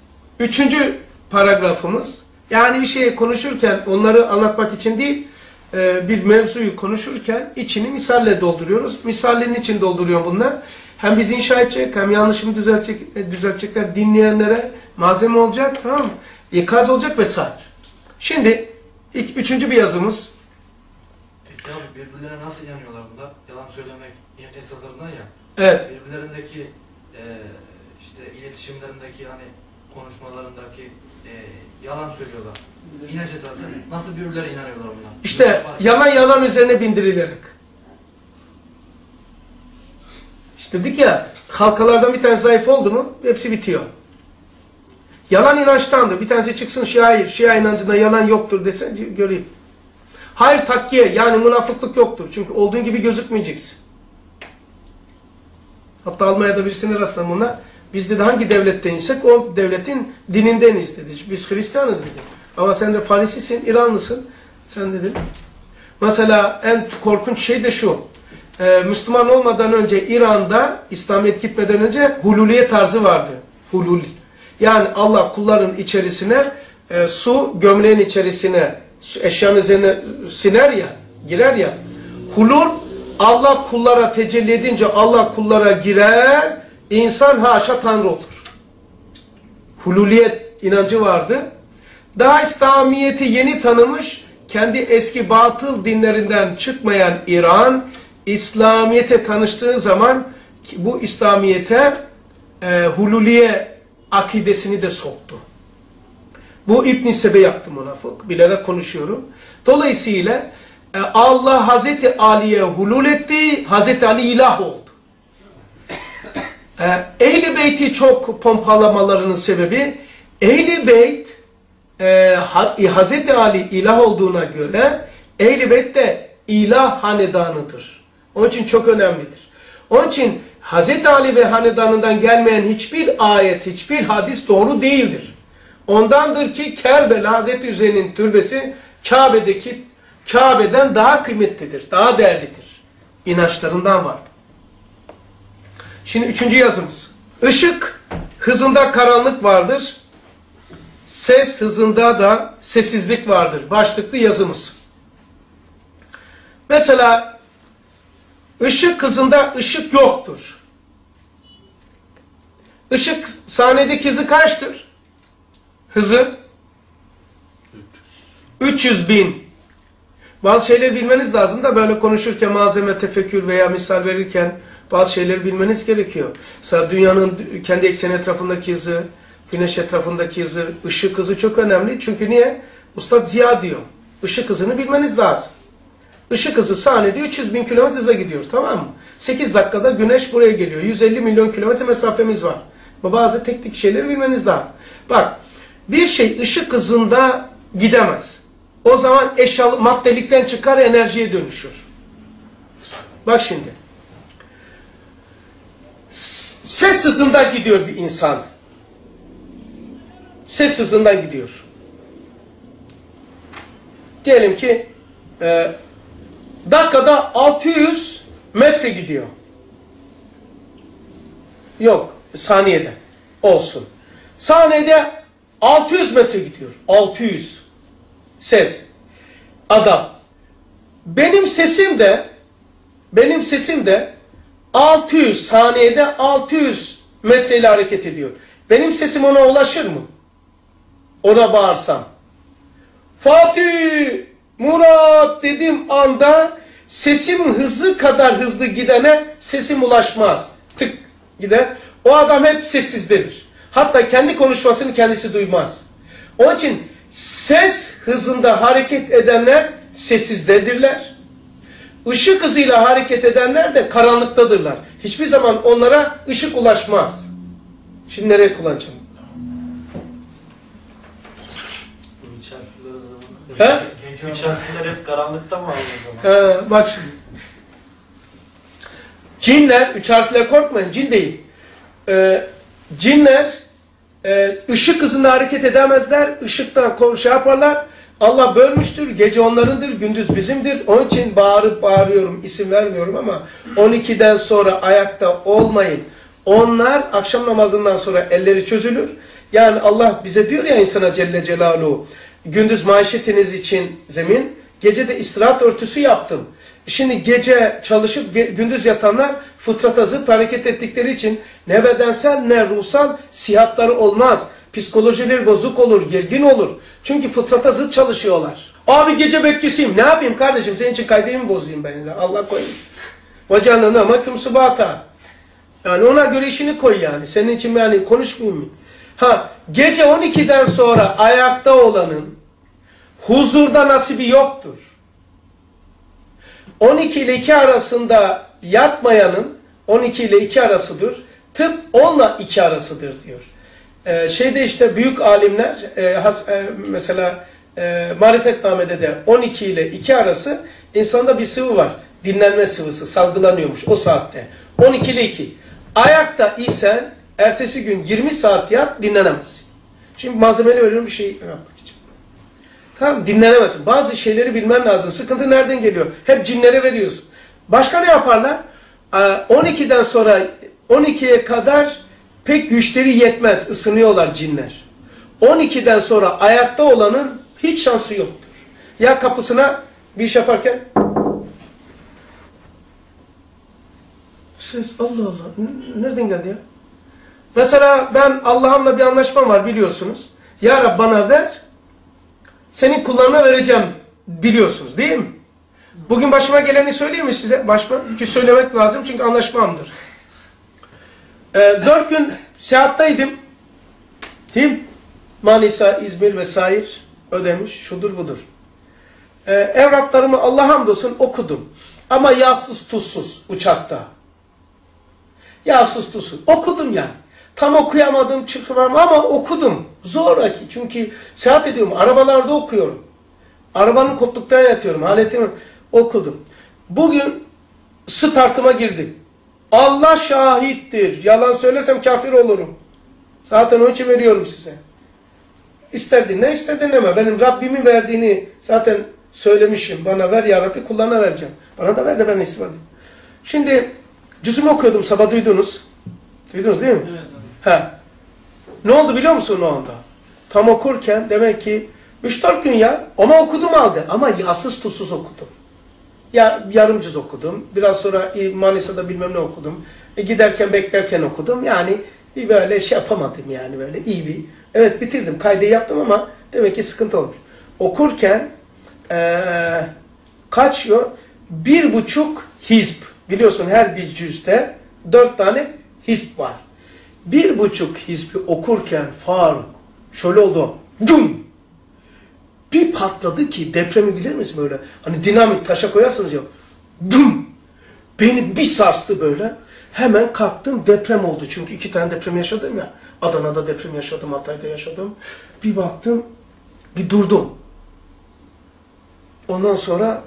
S1: üçüncü paragrafımız, yani bir şey konuşurken onları anlatmak için değil, e, bir mevzuyu konuşurken içini misalle dolduruyoruz. Misallerin için dolduruyorum bunlar. Hem bizi inşa edecek, hem yanlışımı düzeltecek, düzeltecekler, dinleyenlere malzeme olacak, tamam mı? İkaz olacak vesaire. Şimdi ilk, üçüncü bir yazımız.
S5: Peki abi birbirlerine nasıl inanıyorlar bunda? Yalan söylemek esaslarından ya.
S1: Evet.
S5: Birbirlerindeki e, işte iletişimlerindeki hani konuşmalarındaki e, yalan söylüyorlar. İnanç esası. Nasıl birbirlerine inanıyorlar buna?
S1: İşte yalan yalan üzerine bindirilerek. İşte dedik ya, halkalardan bir tane zayıf oldu mu hepsi bitiyor. Yalan inançtandır. Bir tanesi çıksın şia, şia inancında yalan yoktur dese göreyim. Hayır takkiye, yani münafıklık yoktur. Çünkü olduğun gibi gözükmeyeceksin. Hatta Almanya'da birisine rastladım buna. Biz dedi hangi devletteynsek o devletin dinindeniz dedi. Biz Hristiyanız dedi. Ama sen de Farisisin, İranlısın. Sen dedi. Mesela en korkunç şey de şu. Ee, Müslüman olmadan önce İran'da, İslamiyet gitmeden önce hululiye tarzı vardı. Hulul. Yani Allah kulların içerisine e, su, gömleğin içerisine, eşyanın üzerine siner ya, girer ya. Hulul, Allah kullara tecelli edince Allah kullara girer, insan haşa Tanrı olur. Hululiyet inancı vardı. Daha İslamiyet'i yeni tanımış, kendi eski batıl dinlerinden çıkmayan İran, İslamiyet'e tanıştığı zaman bu İslamiyet'e e, hululiye akidesini de soktu. Bu İbn-i Sebe yaptı münafık. Bilerek konuşuyorum. Dolayısıyla e, Allah Hazreti Ali'ye hulul etti. Hazreti Ali ilah oldu. E, Ehl-i Beyt'i çok pompalamalarının sebebi Ehl-i Beyt e, Hazreti Ali ilah olduğuna göre Ehl-i Beyt de ilah hanedanıdır. Onun için çok önemlidir. Onun için Hazreti Ali ve hanedanından gelmeyen hiçbir ayet, hiçbir hadis doğru değildir. Ondandır ki Kerbela Hazreti Hüseyin'in türbesi Kabe'deki Kabe'den daha kıymetlidir, daha değerlidir. İnançlarından var. Şimdi üçüncü yazımız. Işık hızında karanlık vardır. Ses hızında da sessizlik vardır. Başlıklı yazımız. Mesela ışık hızında ışık yoktur. Işık saniyedeki hızı kaçtır? Hızı? üç yüz bin. Bazı şeyleri bilmeniz lazım da böyle konuşurken malzeme, tefekkür veya misal verirken bazı şeyleri bilmeniz gerekiyor. Mesela dünyanın kendi ekseni etrafındaki hızı, güneş etrafındaki hızı, ışık hızı çok önemli. Çünkü niye? Ustad Ziya diyor. Işık hızını bilmeniz lazım. Işık hızı saniyede üç yüz bin kilometre hıza gidiyor, tamam mı? sekiz dakikada güneş buraya geliyor. yüz elli milyon kilometre mesafemiz var. Bazı teknik şeyleri bilmeniz lazım. Bak, bir şey ışık hızında gidemez. O zaman eşyalı maddelikten çıkar, enerjiye dönüşür. Bak şimdi. Ses hızında gidiyor bir insan. Ses hızından gidiyor. Diyelim ki e, dakikada altı yüz metre gidiyor. Yok, saniyede olsun. Saniyede altı yüz metre gidiyor. altı yüz. Ses. Adam. Benim sesim de benim sesim de altı yüz saniyede altı yüz metreyle hareket ediyor. Benim sesim ona ulaşır mı? Ona bağırsam. Fatih, Murat dediğim anda sesimin hızı kadar hızlı gidene sesim ulaşmaz. Tık gider. O adam hep sessizdedir. Hatta kendi konuşmasını kendisi duymaz. Onun için ses hızında hareket edenler sessizdedirler. Işık hızıyla hareket edenler de karanlıktadırlar. Hiçbir zaman onlara ışık ulaşmaz. Şimdi nereye kullanacağım?
S5: Üç harfler o zaman.
S1: He?
S5: Üç harfler hep karanlıkta mı o zaman?
S1: He, bak şimdi. Cinler, üç harfler korkmayın, cin değil. Ee, cinler e, ışık hızında hareket edemezler. Işıktan şey yaparlar. Allah bölmüştür. Gece onlarındır, gündüz bizimdir. Onun için bağırıp bağırıyorum, isim vermiyorum ama on ikiden sonra ayakta olmayın. Onlar akşam namazından sonra elleri çözülür. Yani Allah bize diyor ya insana Celle Celaluhu, gündüz maişetiniz için zemin, Gece de istirahat örtüsü yaptım. Şimdi gece çalışıp gündüz yatanlar fıtrata zıt hareket ettikleri için ne bedensel ne ruhsal sihatları olmaz. Psikolojileri bozuk olur, gergin olur. Çünkü fıtrata zıt çalışıyorlar. Abi gece bekçisiyim. Ne yapayım kardeşim? Senin için kaydeyi mi bozayım ben? Allah koymuş. Vacanına mahkum subata. Yani ona göre işini koy yani. Senin için yani konuşmayayım mı? Ha, gece on ikiden sonra ayakta olanın huzurda nasibi yoktur. on iki ile iki arasında yatmayanın on iki ile iki arasıdır. Tıp on ile iki arasıdır diyor. Ee, şeyde işte büyük alimler e, has, e, mesela e, Marifetname'de de on iki ile iki arası insanda bir sıvı var. Dinlenme sıvısı salgılanıyormuş o saatte. on iki ile iki. Ayakta isen ertesi gün yirmi saat yat dinlenemezsin. Şimdi malzemeli veriyorum bir şey yapmak için. Tamam, dinlenemezsin. Bazı şeyleri bilmen lazım. Sıkıntı nereden geliyor? Hep cinlere veriyorsun. Başka ne yaparlar? on ikiden sonra on ikiye kadar pek güçleri yetmez. Isınıyorlar cinler. on ikiden sonra ayakta olanın hiç şansı yoktur. Ya kapısına bir iş yaparken ses Allah Allah nereden geldi ya? Mesela ben Allah'ımla bir anlaşmam var biliyorsunuz. Ya Rab bana ver, senin kullarına vereceğim biliyorsunuz değil mi? Bugün başıma geleni söyleyeyim mi size? Başıma, çünkü söylemek lazım çünkü anlaşmamdır. Ee, dört gün seyahattaydım. Değil mi? Manisa, İzmir vesaire ödemiş, şudur budur. Ee, evraklarımı Allah hamdolsun okudum. Ama yağsız tuzsuz uçakta. Yağsız tuzsuz. Okudum yani. Tam okuyamadım, çıkmam ama okudum. Zoraki. Çünkü seyahat ediyorum. Arabalarda okuyorum. Arabanın koltuklarına yatıyorum. Haletimi okudum. Bugün startıma girdim. Allah şahittir. Yalan söylesem kafir olurum. Zaten onun için veriyorum size. İster dinle, ister dinleme. Benim Rabbimin verdiğini zaten söylemişim. Bana ver ya Rabbi, kullarına vereceğim. Bana da ver de ben istifade edeyim. Şimdi cüzümü okuyordum sabah, duydunuz. Duydunuz değil mi?
S2: Evet.
S1: Ha. Ne oldu biliyor musun o anda? Tam okurken demek ki üç dört gün ya ama okudum halde ama yağsız tuzsuz okudum. Ya yarım cüz okudum. Biraz sonra Manisa'da bilmem ne okudum. E, giderken beklerken okudum. Yani bir böyle şey yapamadım yani böyle iyi bir. Evet bitirdim. Kaydı yaptım ama demek ki sıkıntı olmuş. Okurken ee, kaç yo? Bir buçuk hizb. Biliyorsun her bir cüzde dört tane hizb var. Bir buçuk hizbi okurken Faruk şöyle oldu. Cum! Bir patladı ki depremi bilir misin böyle? Hani dinamit taşa koyarsınız ya. Cum! Beni bir sarstı böyle. Hemen kalktım, deprem oldu. Çünkü iki tane deprem yaşadım ya. Adana'da deprem yaşadım, Hatay'da yaşadım. Bir baktım, bir durdum. Ondan sonra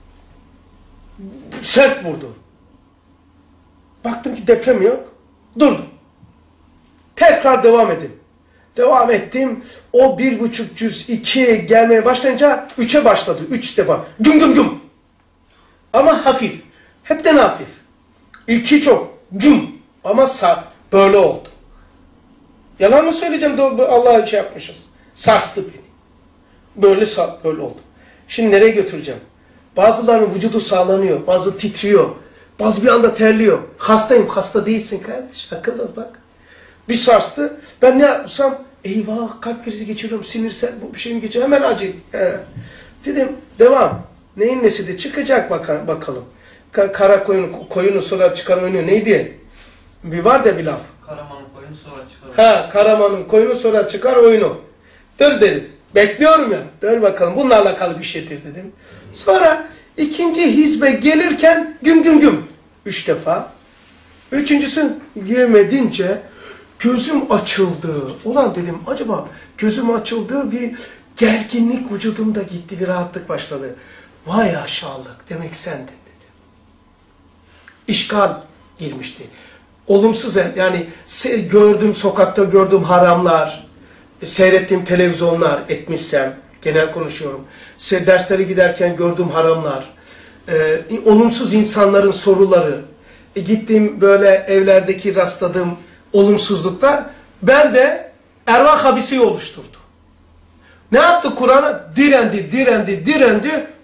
S1: sert vurdu. Baktım ki deprem yok. Durdum. Tekrar devam edin. Devam ettim. O bir buçuk cüz ikiye gelmeye başlayınca üçe başladı. Üç defa. Güm güm güm. Ama hafif. Hepten hafif. İki çok. Güm. Ama sar. Böyle oldu. Yalan mı söyleyeceğim? Allah'a şey yapmışız. Sarstı beni. Böyle sar, böyle oldu. Şimdi nereye götüreceğim? Bazılarının vücudu sağlanıyor. Bazı titriyor. Bazı bir anda terliyor. Hastayım. Hasta değilsin kardeş. Akıllı bak. Bir sarstı. Ben ne yapsam? Eyvah kalp krizi geçiriyorum. Sinirsel bu bir şey mi geçiyor? Hemen acil. He. Dedim devam. Neyin nesi de çıkacak bak bakalım. Ka kara koyunu, koyunu sonra çıkar oyunu neydi? Bir var da bir laf.
S5: Karamanın koyunu sonra çıkar.
S1: Ha, Karamanın koyunu sonra çıkar oyunu. Dur dedim. Bekliyorum ya. Dur bakalım bunlarla alakalı bir şeydir dedim. Sonra ikinci hizbe gelirken güm güm güm. Üç defa. Üçüncüsü yemedince gözüm açıldı. Ulan dedim acaba gözüm açıldı, bir gerginlik vücudumda gitti, bir rahatlık başladı. Vay aşağılık demek sendin dedim. İşgal girmişti. Olumsuz yani gördüğüm sokakta gördüğüm haramlar, seyrettiğim televizyonlar etmişsem, genel konuşuyorum. Derslere giderken gördüğüm haramlar, e, olumsuz insanların soruları, e, gittiğim böyle evlerdeki rastladığım olumsuzluklar, ben de ervah habisi oluşturdu. Ne yaptı Kur'an'a? Direndi, direndi, direndi.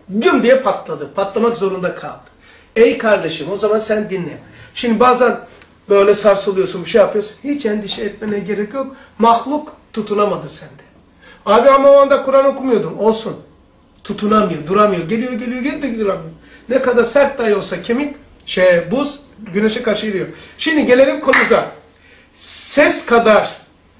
S1: Güm diye patladı. Patlamak zorunda kaldı. Ey kardeşim o zaman sen dinle. Şimdi bazen böyle sarsılıyorsun, bir şey yapıyorsun. Hiç endişe etmene gerek yok. Mahluk tutunamadı sende. Abi ama o anda Kur'an okumuyordum. Olsun. Tutunamıyor, duramıyor. Geliyor, geliyor, geliyor, duramıyor. Ne kadar sert dahi olsa kemik, şey, buz güneşe karşı geliyor. Şimdi gelelim konumuza. Ses kadar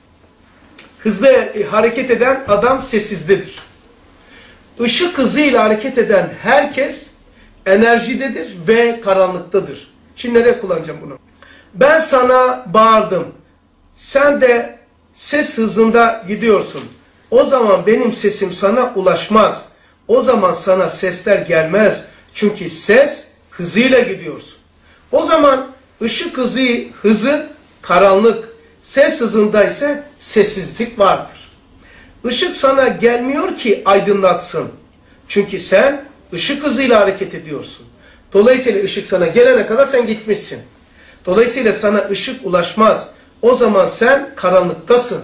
S1: hızlı hareket eden adam sessizdedir. Işık hızıyla hareket eden herkes enerjidedir ve karanlıktadır. Şimdi nereye kullanacağım bunu? Ben sana bağırdım. Sen de ses hızında gidiyorsun. O zaman benim sesim sana ulaşmaz. O zaman sana sesler gelmez. Çünkü ses hızıyla gidiyorsun. O zaman ışık hızı, hızı karanlık. Ses hızında ise sessizlik vardır. Işık sana gelmiyor ki aydınlatsın. Çünkü sen ışık hızıyla hareket ediyorsun. Dolayısıyla ışık sana gelene kadar sen gitmişsin. Dolayısıyla sana ışık ulaşmaz. O zaman sen karanlıktasın.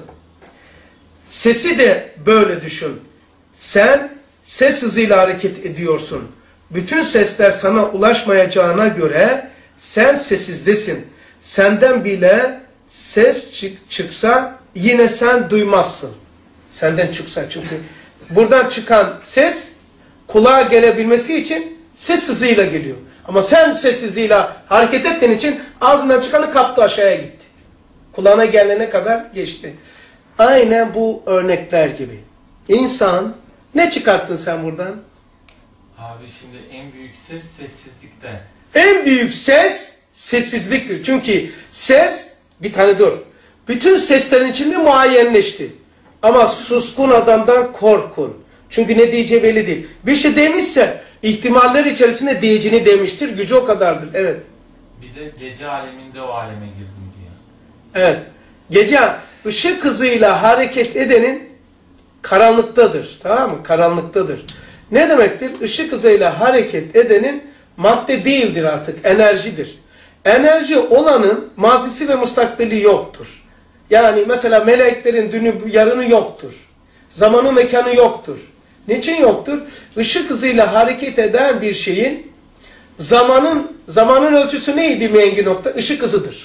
S1: Sesi de böyle düşün. Sen ses hızıyla hareket ediyorsun. Bütün sesler sana ulaşmayacağına göre sen sessizdesin. Senden bile ses çık çıksa yine sen duymazsın. Senden çıksa çünkü buradan çıkan ses kulağa gelebilmesi için ses hızıyla geliyor. Ama sen ses hızıyla hareket ettiğin için ağzından çıkanı kaptı, aşağıya gitti. Kulağına gelene kadar geçti. Aynen bu örnekler gibi. İnsan, ne çıkarttın sen buradan?
S3: Abi şimdi en büyük ses sessizlikte.
S1: En büyük ses sessizliktir. Çünkü ses, bir tane dur. Bütün seslerin içinde muayyenleşti. Ama suskun adamdan korkun. Çünkü ne diyeceği belli değil. Bir şey demişse ihtimaller içerisinde diyeceğini demiştir. Gücü o kadardır. Evet.
S3: Bir de gece aleminde o aleme girdim diyor.
S1: Evet. Gece ışık hızıyla hareket edenin karanlıktadır. Tamam mı? Karanlıktadır. Ne demektir? Işık hızıyla hareket edenin madde değildir artık. Enerjidir. Enerji olanın mazisi ve mustakbeli yoktur. Yani mesela meleklerin dünü yarını yoktur. Zamanı mekanı yoktur. Niçin yoktur? Işık hızıyla hareket eden bir şeyin zamanın zamanın ölçüsü neydi mihengi nokta? Işık hızıdır.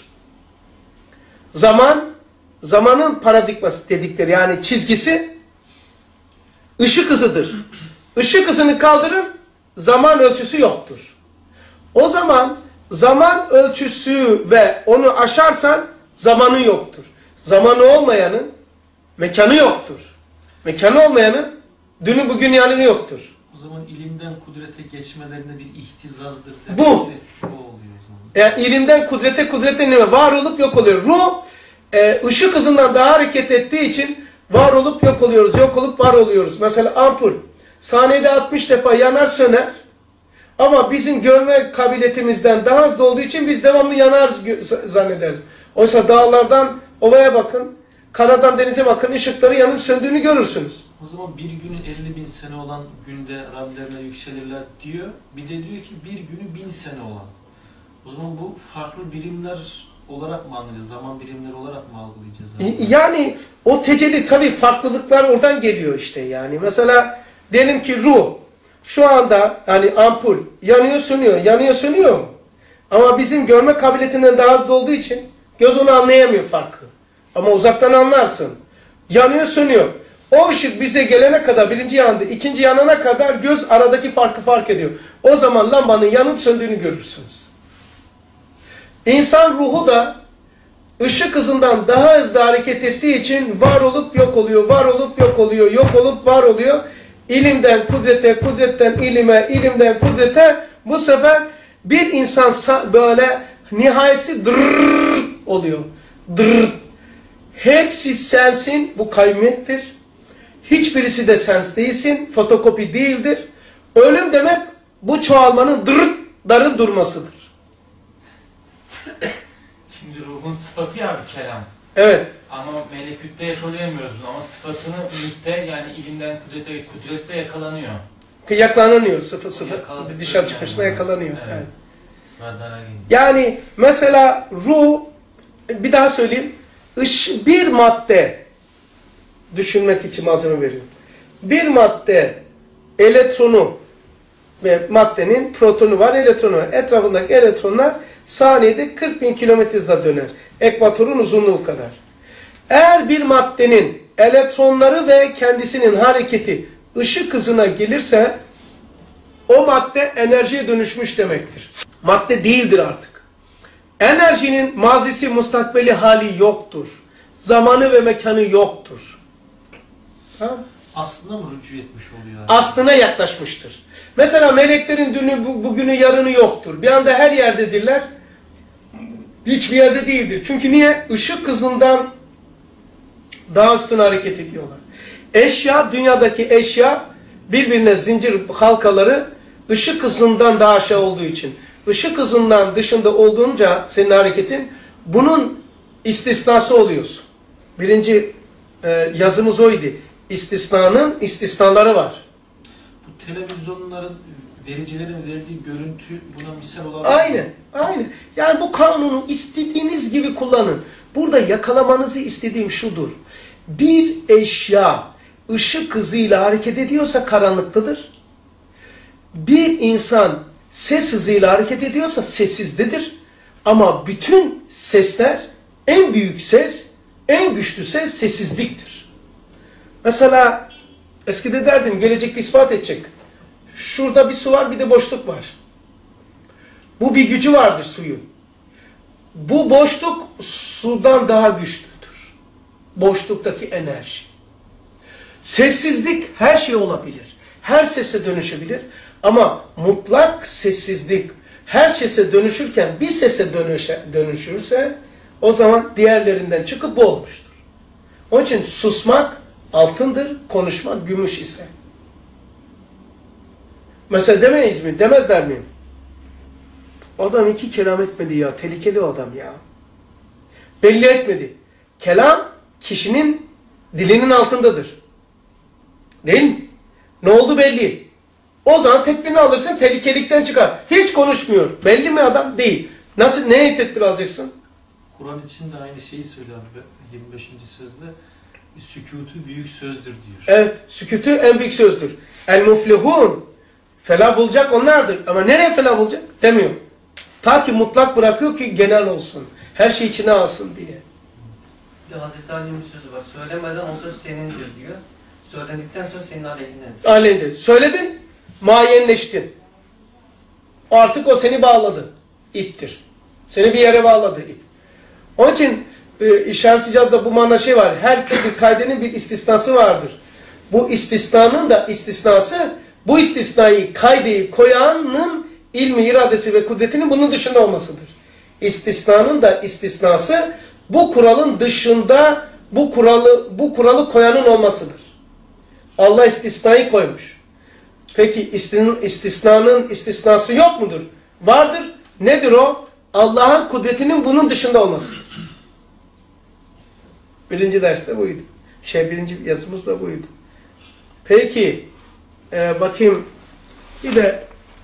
S1: Zaman, zamanın paradigması dedikleri yani çizgisi ışık hızıdır. Işık hızını kaldırın, zaman ölçüsü yoktur. O zaman zaman ölçüsü ve onu aşarsan zamanı yoktur. Zamanı olmayanın mekanı yoktur. Mekanı olmayanın dünü bugün yarını yoktur.
S4: O zaman ilimden kudrete geçmelerine bir ihtizazdır.
S1: Bu.
S4: Bu oluyor o zaman.
S1: Yani ilimden kudrete kudrete ne var olup yok oluyor. Ruh e, ışık hızından daha hareket ettiği için var olup yok oluyoruz. Yok olup var oluyoruz. Mesela ampul saniyede altmış defa yanar söner. Ama bizim görme kabiliyetimizden daha hızlı olduğu için biz devamlı yanar zannederiz. Oysa dağlardan ovaya bakın, karadan denize bakın, ışıkları yanıp söndüğünü görürsünüz.
S4: O zaman bir günü elli bin sene olan günde Rablerine yükselirler diyor. Bir de diyor ki bir günü bin sene olan. O zaman bu farklı birimler olarak mı anlayacağız? Zaman birimleri olarak mı algılayacağız? Abi?
S1: Yani o tecelli tabii farklılıklar oradan geliyor işte yani. Mesela diyelim ki ruh şu anda hani ampul yanıyor sönüyor, yanıyor sönüyor mu? Ama bizim görme kabiliyetinden daha hızlı olduğu için göz onu anlayamıyor farkı. Ama uzaktan anlarsın. Yanıyor sönüyor. O ışık bize gelene kadar birinci yandı, ikinci yanana kadar göz aradaki farkı fark ediyor. O zaman lambanın yanıp söndüğünü görürsünüz. İnsan ruhu da ışık hızından daha hızlı hareket ettiği için var olup yok oluyor, var olup yok oluyor, yok olup var oluyor. İlimden kudrete, kudretten ilime, ilimden kudrete bu sefer bir insan böyle nihayetsiz dırrrr oluyor. Dırrrr. Hepsi sensin, bu kayyumiyettir. Hiçbirisi de sen değilsin, fotokopi değildir. Ölüm demek bu çoğalmanın dırrrr darı durmasıdır.
S3: Şimdi ruhun sıfatı ya bir kelam.
S1: Evet.
S3: Ama melekütte yakalayamıyoruz bunu. Ama sıfatını ümmitte yani ilimden kudrete, kudrette yakalanıyor.
S1: Yakalanıyor sıfır sıfır.
S3: Yakaladık
S1: Dışarı
S3: yani.
S1: çıkışta yakalanıyor.
S3: Evet.
S1: Evet.
S3: Radara geliyor.
S1: Yani mesela ruh, bir daha söyleyeyim. Iş, bir madde düşünmek için malzeme veriyorum. Bir madde elektronu ve maddenin protonu var, elektronu var. Etrafındaki elektronlar saniyede kırk bin kilometre hızla döner. Ekvatorun uzunluğu kadar. Eğer bir maddenin elektronları ve kendisinin hareketi ışık hızına gelirse o madde enerjiye dönüşmüş demektir. Madde değildir artık. Enerjinin mazisi, mustakbeli hali yoktur. Zamanı ve mekanı yoktur. Tamam.
S4: Aslına mı rücu etmiş oluyor? Yani?
S1: Aslına yaklaşmıştır. Mesela meleklerin dünü, bu, bugünü, yarını yoktur. Bir anda her yerdedirler. Hiçbir yerde değildir. Çünkü niye? Işık hızından daha üstün hareket ediyorlar. Eşya, dünyadaki eşya birbirine zincir halkaları ışık hızından daha aşağı olduğu için. Işık hızından dışında olduğunca senin hareketin bunun istisnası oluyorsun. Birinci e, yazımız oydu. İstisnanın istisnaları var.
S4: Bu televizyonların, vericilerin verdiği görüntü buna misal olarak...
S1: Aynen, aynen. Yani bu kanunu istediğiniz gibi kullanın. Burada yakalamanızı istediğim şudur. Bir eşya ışık hızıyla hareket ediyorsa karanlıktadır. Bir insan ses hızıyla hareket ediyorsa sessizdedir. Ama bütün sesler, en büyük ses, en güçlü ses sessizliktir. Mesela eskide derdim, gelecekte ispat edecek. Şurada bir su var, bir de boşluk var. Bu bir gücü vardır suyun. Bu boşluk sudan daha güçlüdür. Boşluktaki enerji. Sessizlik her şey olabilir. Her sese dönüşebilir. Ama mutlak sessizlik her sese dönüşürken bir sese dönüşe, dönüşürse o zaman diğerlerinden çıkıp bu olmuştur. Onun için susmak altındır, konuşmak gümüş ise. Mesela demeyiz mi? Demezler miyim? Adam iki kelam etmedi ya. Tehlikeli o adam ya. Belli etmedi. Kelam kişinin dilinin altındadır. Değil mi? Ne oldu belli. O zaman tedbirini alırsın, tehlikelikten çıkar. Hiç konuşmuyor. Belli mi adam? Değil. Nasıl, neye tedbir alacaksın?
S4: Kur'an için de aynı şeyi söylüyor yirmi beşinci sözde. Sükutu büyük sözdür diyor.
S1: Evet, sükutu en büyük sözdür. El-muflihun. Felah bulacak onlardır. Ama nereye felah bulacak? Demiyor. Ta ki mutlak bırakıyor ki genel olsun. Her şey içine alsın diye.
S6: Bir de Hazreti Ali'nin bir sözü var. Söylemeden o söz senindir diyor. Söylendikten sonra senin aleyhine.
S1: Aleyhine. Söyledin, muayyenleştin. Artık o seni bağladı. İptir. Seni bir yere bağladı ip. Onun için e, işaret icazda bu manada şey var. Her bir kaidenin bir istisnası vardır. Bu istisnanın da istisnası, bu istisnayı kaydeyi koyanın ilmi, iradesi ve kudretinin bunun dışında olmasıdır. İstisnanın da istisnası bu kuralın dışında bu kuralı bu kuralı koyanın olmasıdır. Allah istisnayı koymuş. Peki istisnanın istisnası yok mudur? Vardır. Nedir o? Allah'ın kudretinin bunun dışında olmasıdır. Birinci derste buydu. Şey birinci yazımız da buydu. Peki e, bakayım bir de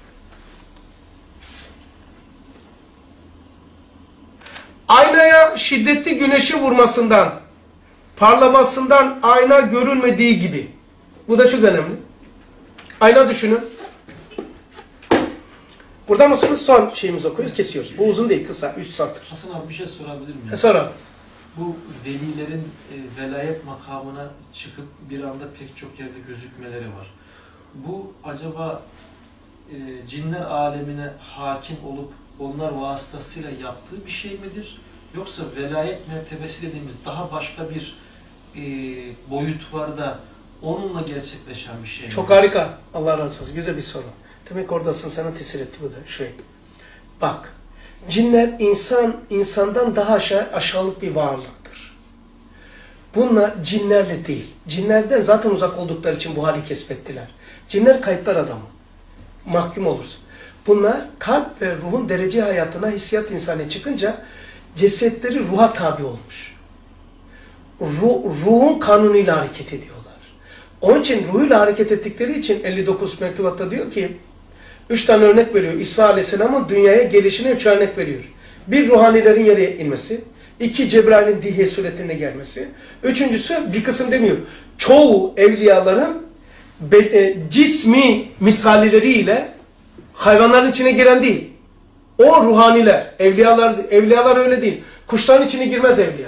S1: aynaya şiddetli güneşi vurmasından, parlamasından ayna görülmediği gibi. Bu da çok önemli. Ayna düşünün. Burada mısınız? Son şeyimizi okuyoruz, kesiyoruz. Bu uzun değil, kısa. Üç satır.
S4: Hasan abi bir şey sorabilir miyim?
S1: E sonra.
S4: Bu velilerin e, velayet makamına çıkıp bir anda pek çok yerde gözükmeleri var. Bu acaba e, cinler alemine hakim olup onlar vasıtasıyla yaptığı bir şey midir? Yoksa velayet mertebesi dediğimiz daha başka bir e, boyut var da onunla gerçekleşen bir şey mi?
S1: Çok harika. Allah razı olsun. Güzel bir soru. Demek oradasın, sana tesir etti bu da. Şöyle. Bak. Cinler insan insandan daha aşağı, aşağılık bir varlıktır. Bunlar cinlerle değil. Cinlerden zaten uzak oldukları için bu hali kesbettiler. Cinler kayıtlar adamı. Mahkum olursun. Bunlar kalp ve ruhun derece hayatına hissiyat insani çıkınca cesetleri ruha tabi olmuş. Ruh, ruhun kanunuyla hareket ediyorlar. Onun için ruhuyla hareket ettikleri için elli dokuz mektubatta diyor ki, üç tane örnek veriyor. İsa Aleyhisselam'ın dünyaya gelişine üç örnek veriyor. Bir, ruhanilerin yere inmesi. İki, Cebrail'in dihye suretine gelmesi. Üçüncüsü, bir kısım demiyor. Çoğu evliyaların be, e, cismi misalileriyle Hayvanların içine giren değil. O ruhaniler, evliyalar, evliyalar öyle değil. Kuşların içine girmez evliya.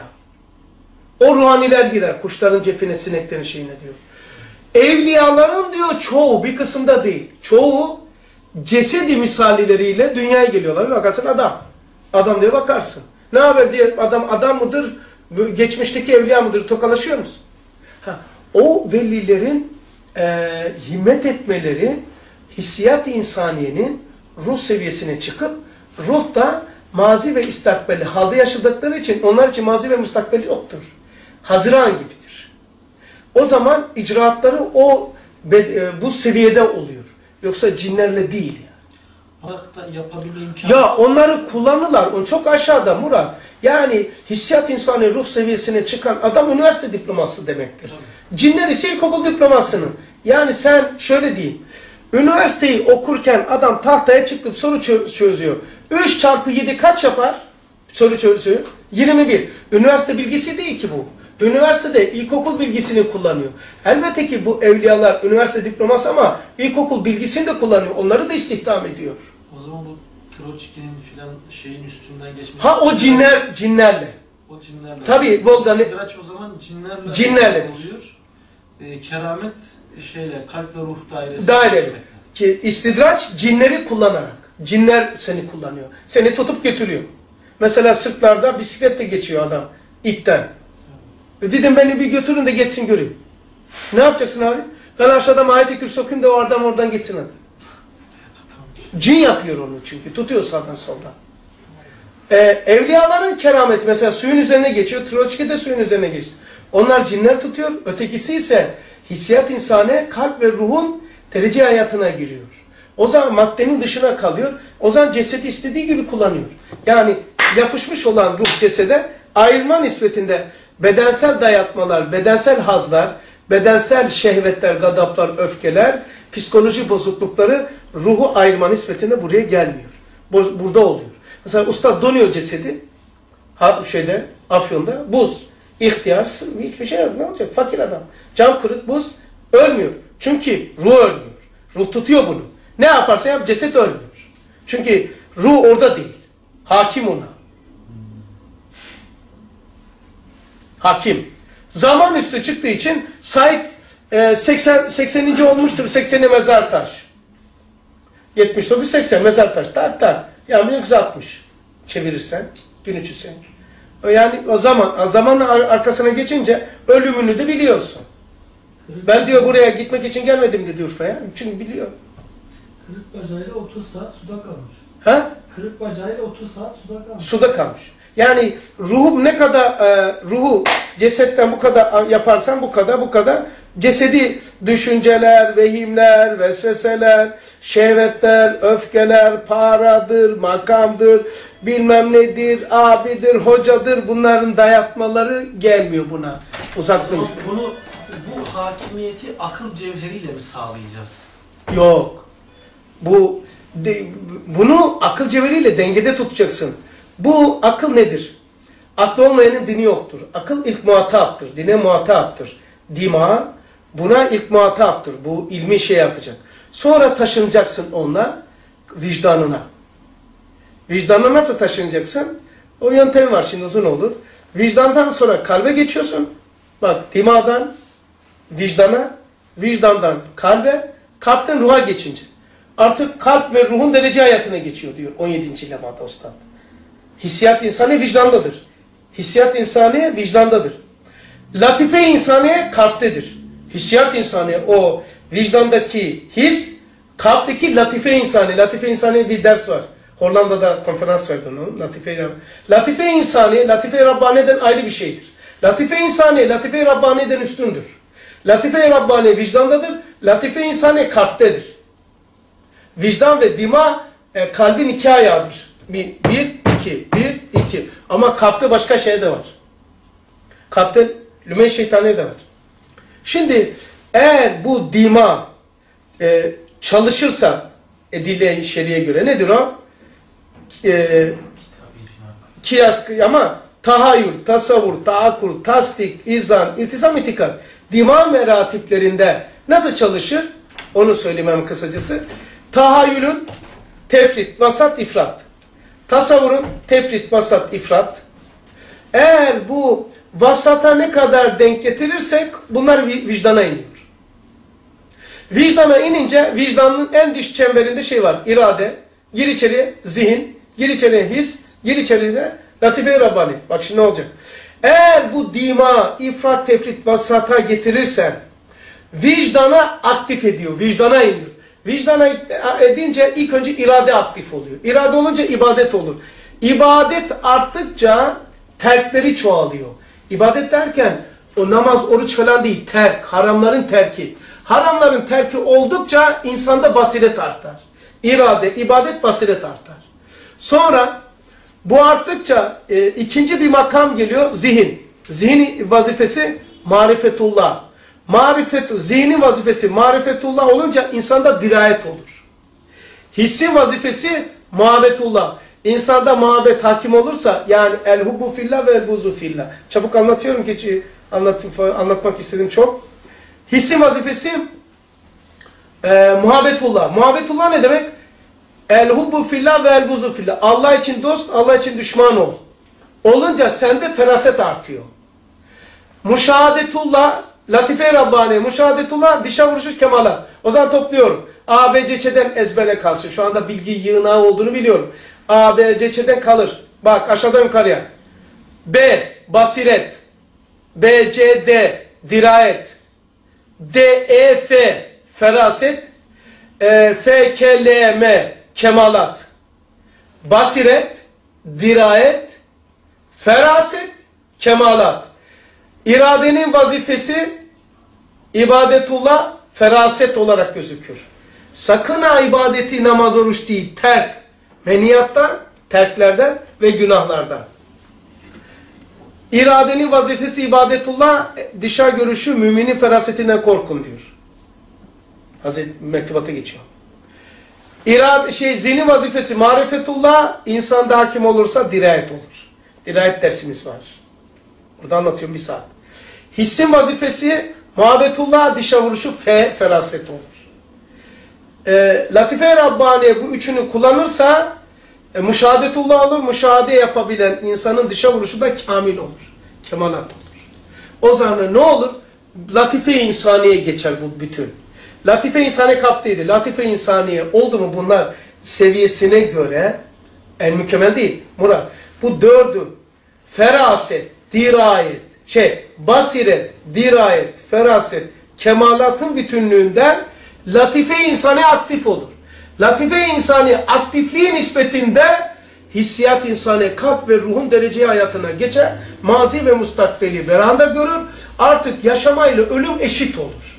S1: O ruhaniler girer. Kuşların cefine, sineklerin şeyine diyor. Evliyaların diyor çoğu, bir kısımda değil. Çoğu cesedi misalileriyle dünyaya geliyorlar. Bir bakarsın adam. Adam diye bakarsın. Ne haber diye adam adam mıdır? Geçmişteki evliya mıdır? Tokalaşıyor musun? Ha, o velilerin e, himmet etmeleri hissiyat-ı insaniyenin ruh seviyesine çıkıp ruhta mazi ve istakbeli halde yaşadıkları için onlar için mazi ve mustakbeli yoktur. Haziran gibidir. O zaman icraatları o bu seviyede oluyor. Yoksa cinlerle değil yani.
S4: Olarak da yapabilme imkanı.
S1: Ya onları kullanırlar. On çok aşağıda Murat. Yani hissiyat insanı ruh seviyesine çıkan adam üniversite diploması demektir.
S4: Tabii.
S1: Cinler ise ilkokul diplomasının. Yani sen şöyle diyeyim. Üniversiteyi okurken adam tahtaya çıkıp soru çö çözüyor. üç çarpı yedi kaç yapar? Soru çözüyor. yirmi bir. Üniversite bilgisi değil ki bu. Üniversitede ilkokul bilgisini kullanıyor. Elbette ki bu evliyalar üniversite diploması ama ilkokul bilgisini de kullanıyor. Onları da istihdam ediyor.
S4: O zaman bu Troçki'nin filan şeyin üstünden geçmiş.
S1: Ha o cinler, cinlerle.
S4: O cinlerle.
S1: Tabii, Volgan'ı-
S4: İstidraç o zaman cinlerle
S1: Cinlerledir.
S4: oluyor. E, keramet şeyle kalp ve ruh dairesi.
S1: Daire. Ki istidraç cinleri kullanarak. Cinler seni kullanıyor. Seni tutup götürüyor. Mesela Sırtlarda bisikletle geçiyor adam ipten. Dedim beni bir götürün de geçsin göreyim. Ne yapacaksın abi? Ben aşağıdan ayet-i kürsü okuyayım da o adam oradan geçsin adam. Cin yapıyor onu çünkü. Tutuyor sağdan soldan. Ee, evliyaların kerameti mesela suyun üzerine geçiyor. Troçki de suyun üzerine geçti. Onlar cinler tutuyor. Ötekisi ise hissiyat insane kalp ve ruhun derece hayatına giriyor. O zaman maddenin dışına kalıyor. O zaman cesedi istediği gibi kullanıyor. Yani yapışmış olan ruh cesede ayrılma nispetinde bedensel dayatmalar, bedensel hazlar, bedensel şehvetler, gadaplar, öfkeler, psikoloji bozuklukları ruhu ayırma nispetinde buraya gelmiyor. Burada oluyor. Mesela usta donuyor cesedi, ha, şeyde, Afyon'da, buz, ihtiyar, hiçbir şey yok. Ne olacak? Fakir adam. Cam kırık, buz, ölmüyor. Çünkü ruh ölmüyor. Ruh tutuyor bunu. Ne yaparsa yap ceset ölmüyor. Çünkü ruh orada değil. Hakim ona. Hakim. Zaman üstü çıktığı için Said e, seksen sekseninci olmuştur. sekseni mezar taş. yetmiş dokuz seksen mezar taş. Tak tak. Yani bin dokuz yüz altmış. Çevirirsen bin üç yüz sene. Yani o zaman o zamanın arkasına geçince ölümünü de biliyorsun. Ben diyor buraya gitmek için gelmedim dedi Urfa'ya. Çünkü biliyor.
S2: Kırık bacağıyla otuz saat suda kalmış.
S1: Ha?
S2: Kırık bacağıyla otuz saat suda kalmış.
S1: Suda kalmış. Yani ruhu ne kadar e, ruhu cesetten bu kadar yaparsan bu kadar bu kadar cesedi düşünceler, vehimler, vesveseler, şehvetler, öfkeler, paradır, makamdır, bilmem nedir, abidir, hocadır bunların dayatmaları gelmiyor buna. Uzaklık.
S4: Bunu bu hakimiyeti akıl cevheriyle mi sağlayacağız?
S1: Yok. Bu de, bunu akıl cevheriyle dengede tutacaksın. Bu akıl nedir? Aklı olmayanın dini yoktur. Akıl ilk muhataptır. Dine muhataptır. Dima buna ilk muhataptır. Bu ilmi şey yapacak. Sonra taşınacaksın onunla vicdanına. Vicdanına nasıl taşınacaksın? O yöntemi var şimdi uzun olur. Vicdandan sonra kalbe geçiyorsun. Bak dimadan vicdana, vicdandan kalbe, kalpten ruha geçince. Artık kalp ve ruhun derece hayatına geçiyor diyor on yedinci lemada Ustad. Hissiyat insani vicdandadır. Hissiyat insani vicdandadır. Latife insani kalptedir. Hissiyat insani o vicdandaki his, kalpteki latife insani. Latife insani bir ders var. Hollanda'da konferans verdim onu. Latife, latife insani, latife Rabbani'den ayrı bir şeydir. Latife insani, latife Rabbani'den üstündür. Latife Rabbani vicdandadır. Latife insani kalptedir. Vicdan ve dima e, kalbin iki ayağıdır. Bir, bir, iki, bir, iki. Ama kalpte başka şey de var. Kalpte lümen şeytani de var. Şimdi eğer bu dima e, çalışırsa edille şeriye göre nedir o? E, kıyas ama tahayyül, tasavvur, taakkul, tasdik, izan, iltizam, itikat dima meratiplerinde nasıl çalışır? Onu söylemem kısacası. Tahayyülün tefrit, vasat, ifrat. Tasavvurun tefrit, vasat, ifrat. Eğer bu vasata ne kadar denk getirirsek bunlar vicdana iniyor. Vicdana inince vicdanın en dış çemberinde şey var. İrade, gir içeriye zihin, gir içeriye his, gir içeriye latife-i Rabbani. Bak şimdi ne olacak? Eğer bu dima, ifrat, tefrit, vasata getirirsen vicdana aktif ediyor, vicdana iniyor. Vicdana edince ilk önce irade aktif oluyor. İrade olunca ibadet olur. İbadet arttıkça terkleri çoğalıyor. İbadet derken o namaz, oruç falan değil, terk, haramların terki. Haramların terki oldukça insanda basiret artar. İrade, ibadet, basiret artar. Sonra bu arttıkça e, ikinci bir makam geliyor, zihin. Zihin vazifesi marifetullah. Marifet, zihnin vazifesi marifetullah olunca insanda dirayet olur. Hissin vazifesi muhabbetullah. İnsanda muhabbet hakim olursa, yani el hubbu fillah ve el buzu fillah. Çabuk anlatıyorum ki anlat, anlatmak istedim çok. Hissin vazifesi e, muhabbetullah. Muhabbetullah ne demek? El hubbu fillah ve el buzu fillah. Allah için dost, Allah için düşman ol. Olunca sende feraset artıyor. Muşahadetullah, latife-i Rabbani, muşahadetullah, dişe vuruşur kemalat. O zaman topluyorum. A, B, C, Ç'den ezbere kalsın. Şu anda bilgi yığınağı olduğunu biliyorum. A, B, C, Ç'den kalır. Bak aşağıdan yukarıya. B, basiret. B, C, D, dirayet. D, E, F, feraset. E, F, K, L, M, kemalat. Basiret, dirayet, feraset, kemalat. İradenin vazifesi ibadetullah, feraset olarak gözükür. Sakın ha ibadeti namaz, oruç değil, terk, meniyattan, terklerden ve günahlardan. İradenin vazifesi ibadetullah, dışa görüşü müminin ferasetinden korkun diyor. Hazreti mektubata geçiyor. İrade, şey, zihni vazifesi marifetullah, insanda hakim olursa dirayet olur. Dirayet dersimiz var. Burada anlatıyorum bir saat. Hissin vazifesi muhabbetullah, dışa vuruşu fe, feraset olur. E, Latife-i Rabbani bu üçünü kullanırsa e, müşahadetullah olur. Müşahede yapabilen insanın dışa vuruşu da kamil olur. Kemalat olur. O zaman ne olur? Latife-i insaniye geçer bu bütün. Latife-i insaniye kaptıydı. Latife-i insaniye oldu mu bunlar seviyesine göre en mükemmel değil. Murat. Bu dördü feraset, dirayet, şey, basiret, dirayet, feraset, kemalatın bütünlüğünden latife-i insani aktif olur. Latife-i insani aktifliği nispetinde hissiyat insani kalp ve ruhun dereceli hayatına geçer. Mazi ve mustakbeli beranda görür. Artık yaşamayla ölüm eşit olur.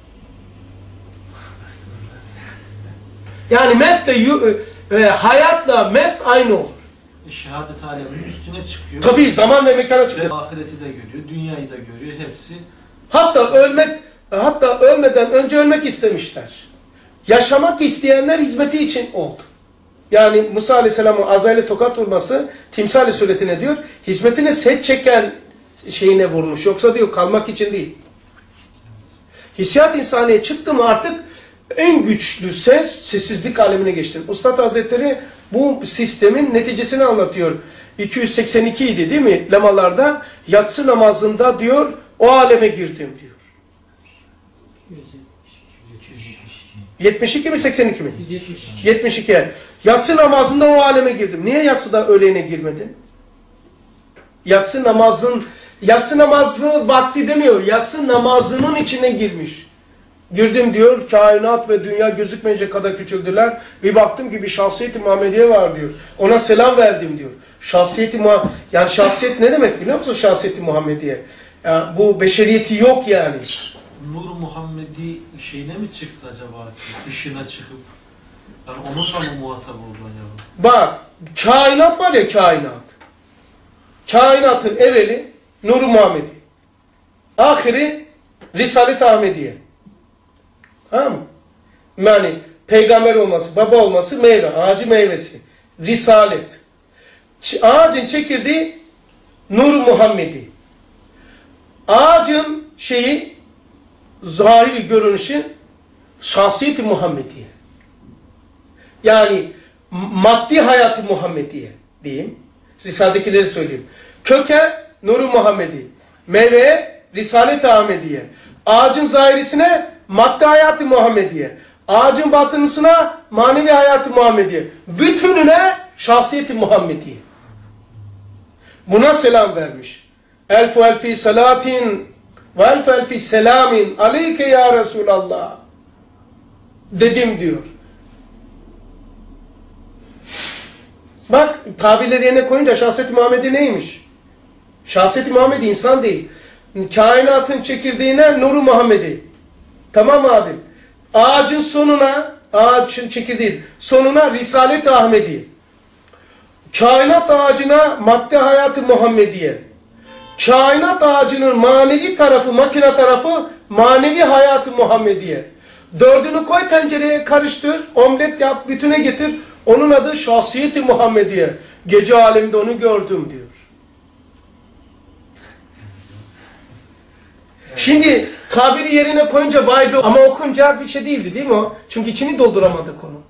S1: Yani meftle, e, hayatla meft aynı olur.
S4: Şehadet aleminin üstüne çıkıyor.
S1: Tabii zaman ve mekana çıkıyor.
S4: Ve ahireti de görüyor, dünyayı da görüyor, hepsi.
S1: Hatta ölmek, hatta ölmeden önce ölmek istemişler. Yaşamak isteyenler hizmeti için oldu. Yani Musa Aleyhisselam'ın Azrail'e tokat vurması timsal suretine diyor, hizmetine set çeken şeyine vurmuş. Yoksa diyor kalmak için değil. Hissiyat insaniye çıktı mı artık en güçlü ses sessizlik alemine geçti. Üstad Hazretleri bu sistemin neticesini anlatıyor. iki yüz seksen iki idi değil mi? Lemalarda yatsı namazında diyor o aleme girdim diyor. yetmiş iki mi seksen iki mi? yetmiş iki. Yatsı namazında o aleme girdim. Niye yatsıda öğlene girmedin? Yatsı namazın yatsı namazı vakti demiyor. Yatsı namazının içine girmiş. Girdim diyor, kainat ve dünya gözükmeyecek kadar küçüldüler. Bir baktım ki bir şahsiyet-i Muhammediye var diyor. Ona selam verdim diyor. Şahsiyet-i Muhammediye, yani şahsiyet ne demek biliyor musun şahsiyet-i Muhammediye? Yani bu beşeriyeti yok yani.
S4: Nur Muhammedi şeyine mi çıktı acaba? Dışına çıkıp. Yani onunla mı muhatap oldu acaba?
S1: Bak, kainat var ya kainat. Kainatın evveli Nur Muhammedi. Ahiri Risalet-i Ahmediye. Tamam mı? Yani peygamber olması, baba olması meyve, ağacı meyvesi. Risalet. Ağacın çekirdeği Nur Muhammedi. Ağacın şeyi, zahiri görünüşü şahsiyet-i Muhammediye. Yani maddi hayatı Muhammediye diyeyim. Risale'dekileri söyleyeyim. Köke Nur-u Muhammedi. Meyveye Risalet-i Ahmediye. Ağacın zahirisine maddi hayatı Muhammediye. Ağacın batınısına manevi hayatı Muhammediye. Bütününe şahsiyeti Muhammediye. Buna selam vermiş. Elfu elfi salatin ve elfu elfi selamin aleyke ya Resulallah. Dedim diyor. Bak tabirleri yerine koyunca şahsiyeti Muhammedi neymiş? Şahsiyeti Muhammedi insan değil. Kainatın çekirdeğine Nur-u Muhammedi. Tamam abi. Ağacın sonuna, ağacın çekirdeği sonuna Risalet-i Ahmedi. Kainat ağacına madde hayatı Muhammediye. Kainat ağacının manevi tarafı, makine tarafı manevi hayatı Muhammediye. Dördünü koy tencereye karıştır, omlet yap, bütüne getir. Onun adı şahsiyeti Muhammediye. Gece aleminde onu gördüm diyor. Şimdi tabiri yerine koyunca vay be ama okunca bir şey değildi değil mi o? Çünkü içini dolduramadık onu.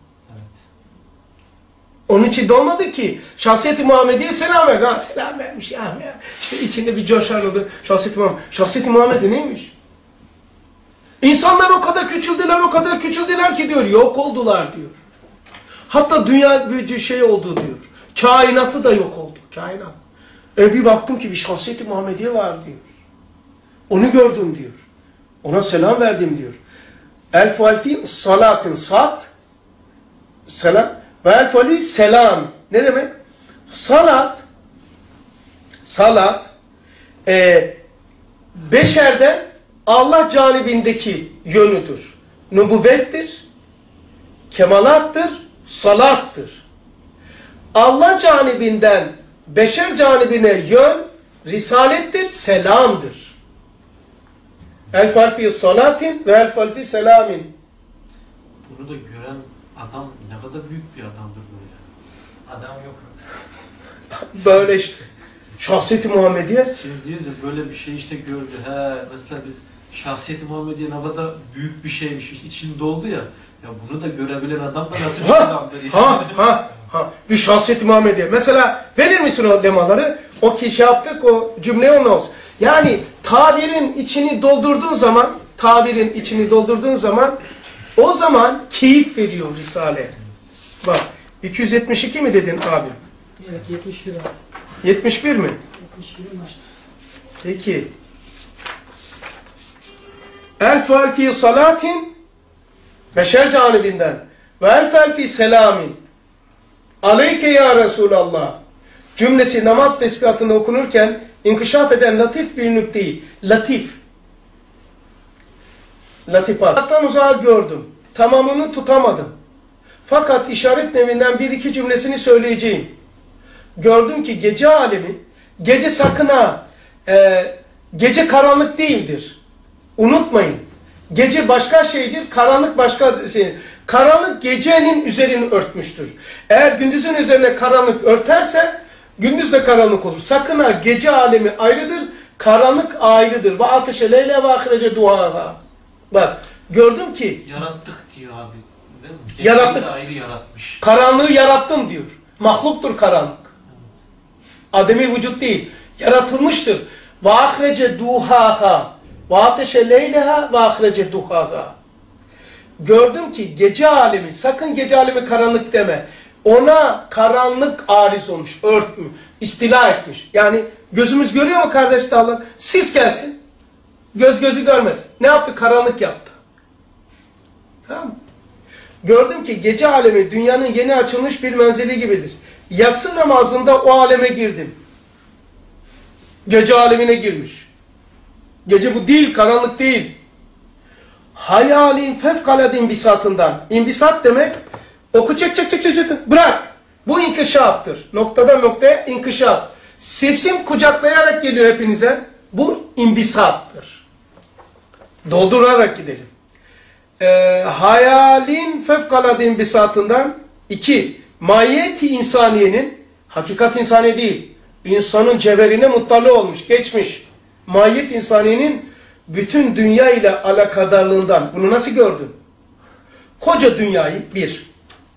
S1: Onun için dolmadı ki. Şahsiyeti Muhammediye selam verdi. Ha selam vermiş ya. ya. İşte içinde bir coşar oldu. Şahsiyeti Muhammed. Şahsiyeti Muhammedi neymiş? İnsanlar o kadar küçüldüler, o kadar küçüldüler ki diyor. Yok oldular diyor. Hatta dünya bir şey oldu diyor. Kainatı da yok oldu. Kainat. E bir baktım ki bir şahsiyeti Muhammediye var diyor. Onu gördüm diyor. Ona selam verdim diyor. Elfu elfi salatin sat. Selam. Ve elfu elfi selam. Ne demek? Salat. Salat. E, beşerden Allah canibindeki yönüdür. Nubuvvettir. Kemalattır. Salattır. Allah canibinden beşer canibine yön risalettir, selamdır. El farfi salatin ve el farfi selamin.
S4: Bunu da gören adam ne kadar büyük bir adamdır böyle.
S5: Adam yok.
S4: Böyle
S1: işte. Şahsiyeti Muhammediye.
S4: Şimdi diyoruz ya böyle bir şey işte gördü. He, mesela biz şahsiyeti Muhammediye ne kadar büyük bir şeymiş, içinde oldu ya. Ya bunu da görebilen adam da nasıl bir adamdır yani.
S1: Ha ha ha. Bir şahsiyeti Muhammediye. Mesela verir misin o lemaları? O ki şey yaptık, o cümle onun olsun. Yani tabirin içini doldurduğun zaman, tabirin içini doldurduğun zaman o zaman keyif veriyor Risale. Bak iki yüz yetmiş iki mi dedin abi?
S2: Evet yetmiş bir abi.
S1: yetmiş bir mi?
S2: yetmiş bir başta.
S1: Peki. Elf elfi salatin beşer canibinden ve elf elfi selamin aleyke ya Resulallah cümlesi namaz tesbihatında okunurken inkişaf eden latif bir nükteyi. Latif. Latifat. Hatta uzağa gördüm. Tamamını tutamadım. Fakat işaret nevinden bir iki cümlesini söyleyeceğim. Gördüm ki gece alemi, gece sakın ha, e, gece karanlık değildir. Unutmayın. Gece başka şeydir, karanlık başka şey. Karanlık gecenin üzerini örtmüştür. Eğer gündüzün üzerine karanlık örterse, gündüz de karanlık olur. Sakın ha gece alemi ayrıdır, karanlık ayrıdır. Ve ateşe leyle ve ahirece duhaha. Bak gördüm ki.
S4: Yarattık diyor abi. Değil mi? Geceyi
S1: Yarattık.
S4: ayrı yaratmış.
S1: Karanlığı yarattım diyor. Mahluktur karanlık. Ademi vücut değil. Yaratılmıştır. Ve ahrece duhaha. Ve ateşe leyleha ve ahrece duhaha. Gördüm ki gece alemi, sakın gece alemi karanlık deme. Ona karanlık ariz olmuş, örtmüş, istila etmiş. Yani gözümüz görüyor mu kardeş dağlar? Sis gelsin. Göz gözü görmez. Ne yaptı? Karanlık yaptı. Tamam mı? Gördüm ki gece alemi dünyanın yeni açılmış bir menzili gibidir. Yatsı namazında o aleme girdim. Gece alemine girmiş. Gece bu değil, karanlık değil. Hayalin fevkalade imbisatından. İmbisat demek, oku çek çek çek çek çek. Bırak. Bu inkişaftır. Noktadan noktaya inkişaf. Sesim kucaklayarak geliyor hepinize. Bu imbisattır. Doldurarak gidelim. Ee, hayalin fevkalade imbisatından. İki, mahiyeti insaniyenin, hakikat insaniye değil, insanın cevherine muttali olmuş, geçmiş. Mahiyet insaniyenin bütün dünya ile alakadarlığından. Bunu nasıl gördün? Koca dünyayı bir.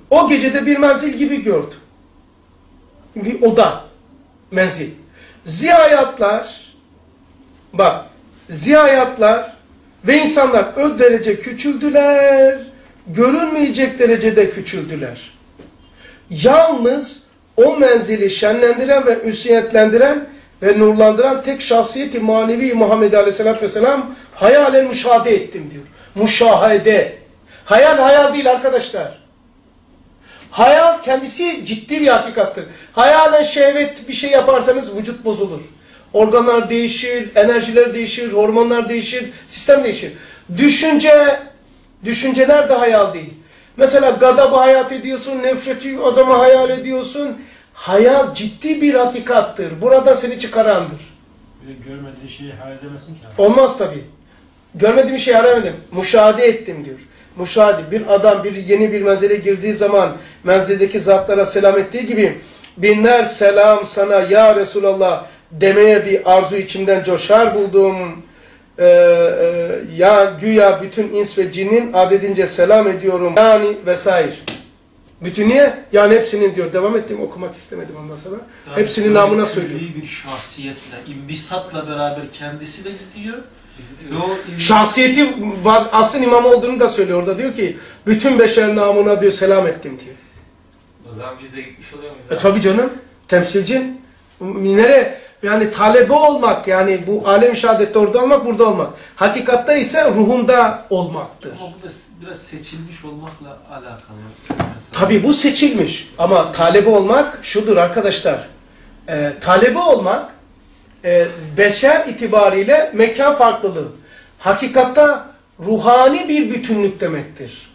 S1: O gecede bir menzil gibi gördü. Bir oda, menzil. Ziyayatlar, bak, ziyayatlar ve insanlar o derece küçüldüler, görünmeyecek derecede küçüldüler. Yalnız o menzili şenlendiren ve ünsiyetlendiren ve nurlandıran tek şahsiyeti manevi Muhammed Aleyhisselatü Vesselam hayalen müşahede ettim diyor. Müşahede. Hayal hayal değil arkadaşlar. Hayal kendisi ciddi bir hakikattır. Hayalen şehvet bir şey yaparsanız vücut bozulur. Organlar değişir, enerjiler değişir, hormonlar değişir, sistem değişir. Düşünce, düşünceler de hayal değil. Mesela gadabı hayal ediyorsun, nefreti adamı hayal ediyorsun. Hayal ciddi bir hakikattır. Buradan seni çıkarandır.
S7: Görmediğin şeyi hayal edemezsin ki.
S1: Olmaz tabii. Görmediğim şeyi hayal edemedim. Müşahede ettim diyor. Müşahede. Bir adam bir yeni bir menzile girdiği zaman menzildeki zatlara selam ettiği gibi binler selam sana ya Resulallah demeye bir arzu içimden coşar buldum. Ee, e, ya güya bütün ins ve cinnin adedince selam ediyorum. Yani vesaire. Bütün niye? Yani hepsinin diyor. Devam ettim okumak istemedim ondan sonra.
S4: Yani
S1: hepsinin namına söylüyor.
S4: Bir şahsiyetle, imbisatla beraber kendisi de gidiyor. Ve o
S1: Şahsiyeti asıl imam olduğunu da söylüyor. Orada diyor ki bütün beşer namına diyor selam ettim diyor.
S3: O zaman biz de gitmiş oluyor muyuz?
S1: E tabi canım. Temsilci. Nere? Yani talebe olmak yani bu alem-i şehadette orada olmak burada olmak. Hakikatte ise ruhunda olmaktır.
S4: Ama bu da biraz seçilmiş olmakla alakalı.
S1: Tabi bu seçilmiş ama talebe olmak şudur arkadaşlar. E, talebe olmak e, beşer itibariyle mekan farklılığı. Hakikatta ruhani bir bütünlük demektir.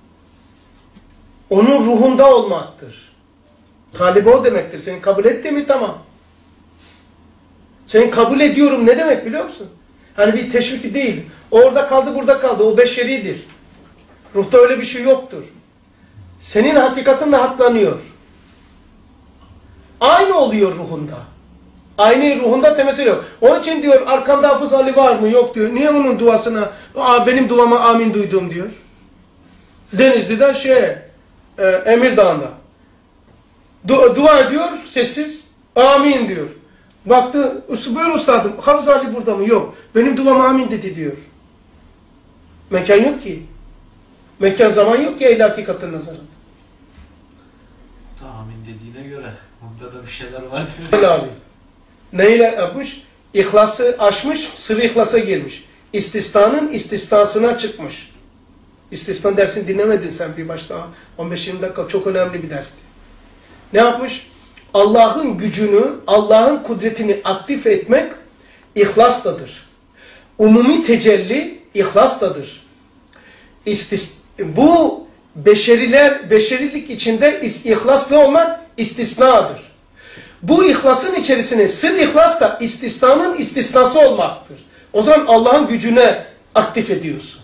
S1: Onun ruhunda olmaktır. Talebe o demektir. Seni kabul etti mi tamam. Seni kabul ediyorum ne demek biliyor musun? Hani bir teşvik değil. Orada kaldı burada kaldı. O beşeridir. Ruhta öyle bir şey yoktur. Senin hakikatinle haklanıyor. Aynı oluyor ruhunda. Aynı ruhunda temsil yok. Onun için diyor arkamda Hafız Ali var mı? Yok diyor. Niye onun duasına? Aa, benim duama amin duydum diyor. Denizli'den şey e, Emirdağ'da. Du dua ediyor sessiz. Amin diyor. Baktı, buyur ustadım, Hafız Ali burada mı? Yok. Benim duama amin dedi diyor. Mekan yok ki. Mekan zaman yok ki ehl-i hakikatin nazarında.
S4: Amin dediğine göre burada da bir şeyler var
S1: diyor. Abi. Neyle yapmış? İhlası aşmış, sırrı ihlasa girmiş. İstisnanın istisnasına çıkmış. İstisna dersini dinlemedin sen bir başta. on beş yirmi dakika çok önemli bir dersti. Ne yapmış? Allah'ın gücünü, Allah'ın kudretini aktif etmek ihlasladır. Umumi tecelli ihlasladır. İstis bu beşeriler, beşerilik içinde ihlaslı olmak istisnadır. Bu ihlasın içerisine sır ihlas da istisnanın istisnası olmaktır. O zaman Allah'ın gücüne aktif ediyorsun.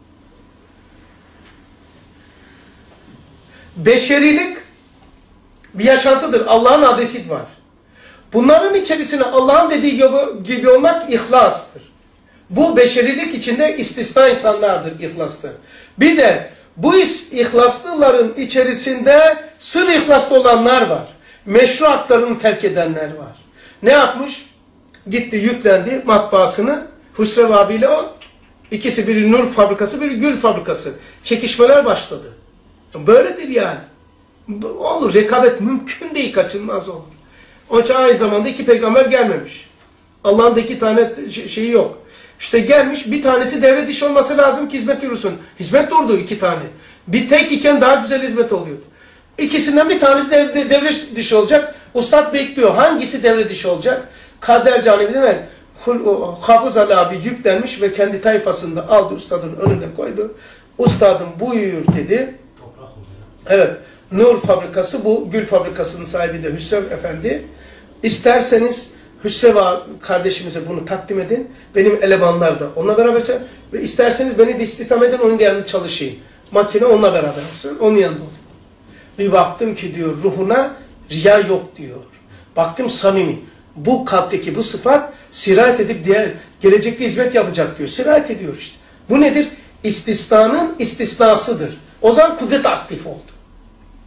S1: Beşerilik bir yaşantıdır. Allah'ın adeti var. Bunların içerisine Allah'ın dediği gibi, gibi olmak ihlastır. Bu beşerilik içinde istisna insanlardır ihlastır. Bir de bu ihlaslıların içerisinde sır ihlaslı olanlar var. Meşru haklarını terk edenler var. Ne yapmış? Gitti yüklendi matbaasını Hüsrev abiyle o. İkisi biri nur fabrikası, biri gül fabrikası. Çekişmeler başladı. Böyledir yani. Olur. Rekabet mümkün değil. Kaçınılmaz olur. Onun için aynı zamanda iki peygamber gelmemiş. Allah'ın da iki tane şeyi yok. İşte gelmiş bir tanesi devre dışı olması lazım ki hizmet yürüsün. Hizmet durdu iki tane. Bir tek iken daha güzel hizmet oluyordu. İkisinden bir tanesi devre, devre dışı olacak. Ustad bekliyor. Hangisi devre dışı olacak? Kader Canibi değil mi? Hafız Ali abi yüklenmiş ve kendi tayfasında aldı ustadın önüne koydu. Ustadım buyur dedi.
S7: Toprak oluyor.
S1: Evet. Nur fabrikası bu. Gül fabrikasının sahibi de Hüsrev Efendi. İsterseniz Hüsrev kardeşimize bunu takdim edin. Benim elemanlar da onunla beraber çalışın. Ve isterseniz beni de istihdam edin, onun yanında çalışayım. Makine onunla beraber olsun. Onun yanında olayım. Bir baktım ki diyor ruhuna riya yok diyor. Baktım samimi. Bu kalpteki bu sıfat sirayet edip diğer gelecekte hizmet yapacak diyor. Sirayet ediyor işte. Bu nedir? İstisnanın istisnasıdır. O zaman kudret aktif oldu.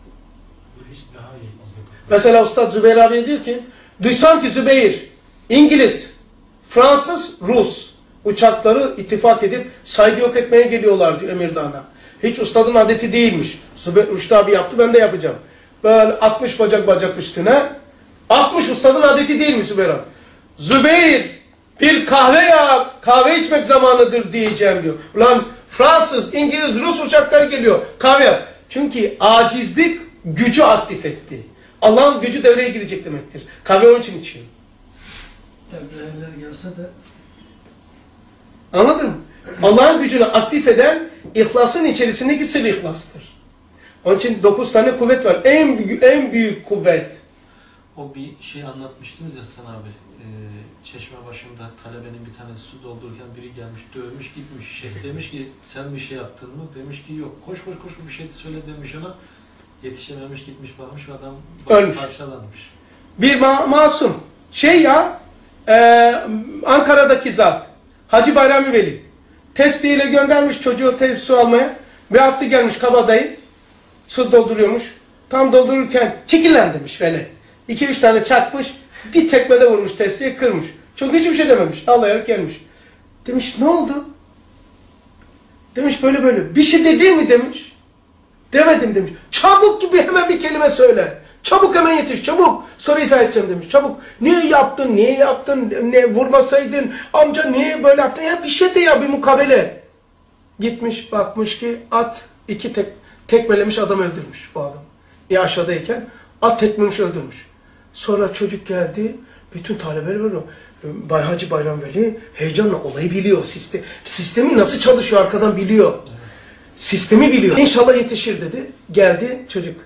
S1: Mesela Ustad Zübeyir abi diyor ki, duysam ki Zübeyir, İngiliz, Fransız, Rus uçakları ittifak edip Said'i yok etmeye geliyorlar diyor Emirdağ'a. Hiç ustadın adeti değilmiş. Zübeyir Rüştü abi yaptı, ben de yapacağım. Böyle altmış bacak bacak üstüne. altmış ustadın adeti değilmiş Zübeyir abi. Zübeyir, bir kahve ya, kahve içmek zamanıdır diyeceğim diyor. Ulan Fransız, İngiliz, Rus uçakları geliyor, kahve yap. Çünkü acizlik gücü aktif etti. Allah'ın gücü devreye girecek demektir. Kahve onun için içiyor.
S2: Ebreheler gelse de
S1: Anladın mı? Allah'ın gücünü aktif eden ihlasın içerisindeki sır ihlastır. Onun için dokuz tane kuvvet var. En büyük, en büyük kuvvet.
S4: O bir şey anlatmıştınız ya Hasan abi. Ee, çeşme başında talebenin bir tane su doldururken biri gelmiş dövmüş gitmiş. Şeyh demiş ki sen bir şey yaptın mı? Demiş ki yok. Koş koş koş bir şey söyle demiş ona. Yetişememiş gitmiş bakmış adam
S1: Ölmüş.
S4: parçalanmış.
S1: Bir ma masum. Şey ya, e, Ankara'daki zat. Hacı Bayrami Veli. Testiyle göndermiş çocuğu test su almaya. Bir attı gelmiş kabadayı. Su dolduruyormuş. Tam doldururken çekil demiş Veli. İki üç tane çakmış. Bir tekmede vurmuş testiye kırmış. Çok hiçbir şey dememiş. Ağlayarak gelmiş. Demiş ne oldu? Demiş böyle böyle. Bir şey dedi mi demiş. Demedim demiş. Çabuk gibi hemen bir kelime söyle. Çabuk hemen yetiş çabuk. Sonra izah edeceğim demiş. Çabuk. Niye yaptın? Niye yaptın? Ne vurmasaydın? Amca niye böyle yaptın? Ya bir şey de ya bir mukabele. Gitmiş bakmış ki at iki tek, tekmelemiş adam öldürmüş bu adam. Ya aşağıdayken at tekmelemiş öldürmüş. Sonra çocuk geldi. Bütün talebeler böyle. Bay Hacı Bayram Veli heyecanla olayı biliyor. Sistem, sistemi nasıl çalışıyor arkadan biliyor. Sistemi biliyor. İnşallah yetişir dedi. Geldi çocuk.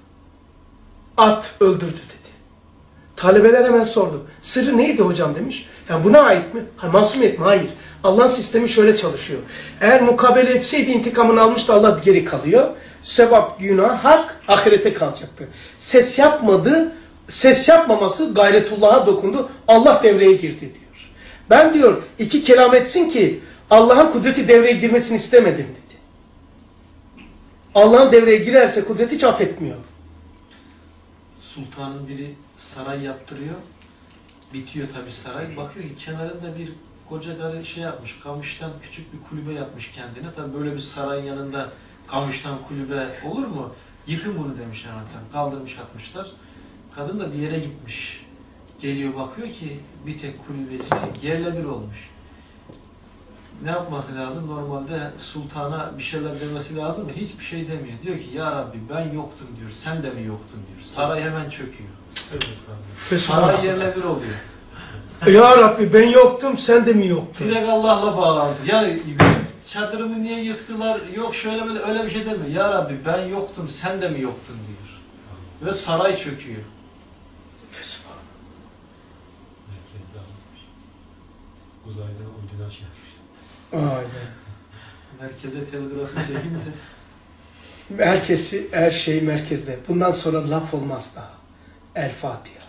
S1: At öldürdü dedi. Talebeler hemen sordu. Sırrı neydi hocam demiş. Yani buna ait mi? Ha, masumiyet mi? Hayır. Allah'ın sistemi şöyle çalışıyor. Eğer mukabele etseydi intikamını almıştı Allah geri kalıyor. Sevap, günah, hak ahirete kalacaktı. Ses yapmadı. Ses yapmaması gayretullah'a dokundu. Allah devreye girdi diyor. Ben diyor iki kelam etsin ki Allah'ın kudreti devreye girmesini istemedim dedi. Allah'ın devreye girerse kudret hiç affetmiyor.
S4: Sultanın biri saray yaptırıyor. Bitiyor tabii saray. Bakıyor ki kenarında bir koca karı şey yapmış. Kamıştan küçük bir kulübe yapmış kendine. Tabii böyle bir sarayın yanında kamıştan kulübe olur mu? Yıkın bunu demişler zaten. Kaldırmış atmışlar. Kadın da bir yere gitmiş. Geliyor bakıyor ki bir tek kulübeci yerle bir olmuş. Ne yapması lazım? Normalde sultana bir şeyler demesi lazım mı? Hiçbir şey demiyor. Diyor ki ya Rabbi ben yoktum diyor. Sen de mi yoktun diyor. Saray hemen çöküyor. Saray yerle bir oluyor.
S1: Ya Rabbi ben yoktum sen de mi yoktun?
S4: Direkt Allah'la bağlantı. Yani çadırımı niye yıktılar? Yok şöyle böyle öyle bir şey demiyor. Ya Rabbi ben yoktum sen de mi yoktun diyor. Ve saray çöküyor.
S7: Merkezde almış. Uzayda uyduna şey yapmış.
S1: Aynen.
S4: Merkeze telgrafı çekince.
S1: Herkesi, her şey merkezde. Bundan sonra laf olmaz daha. El Fatiha.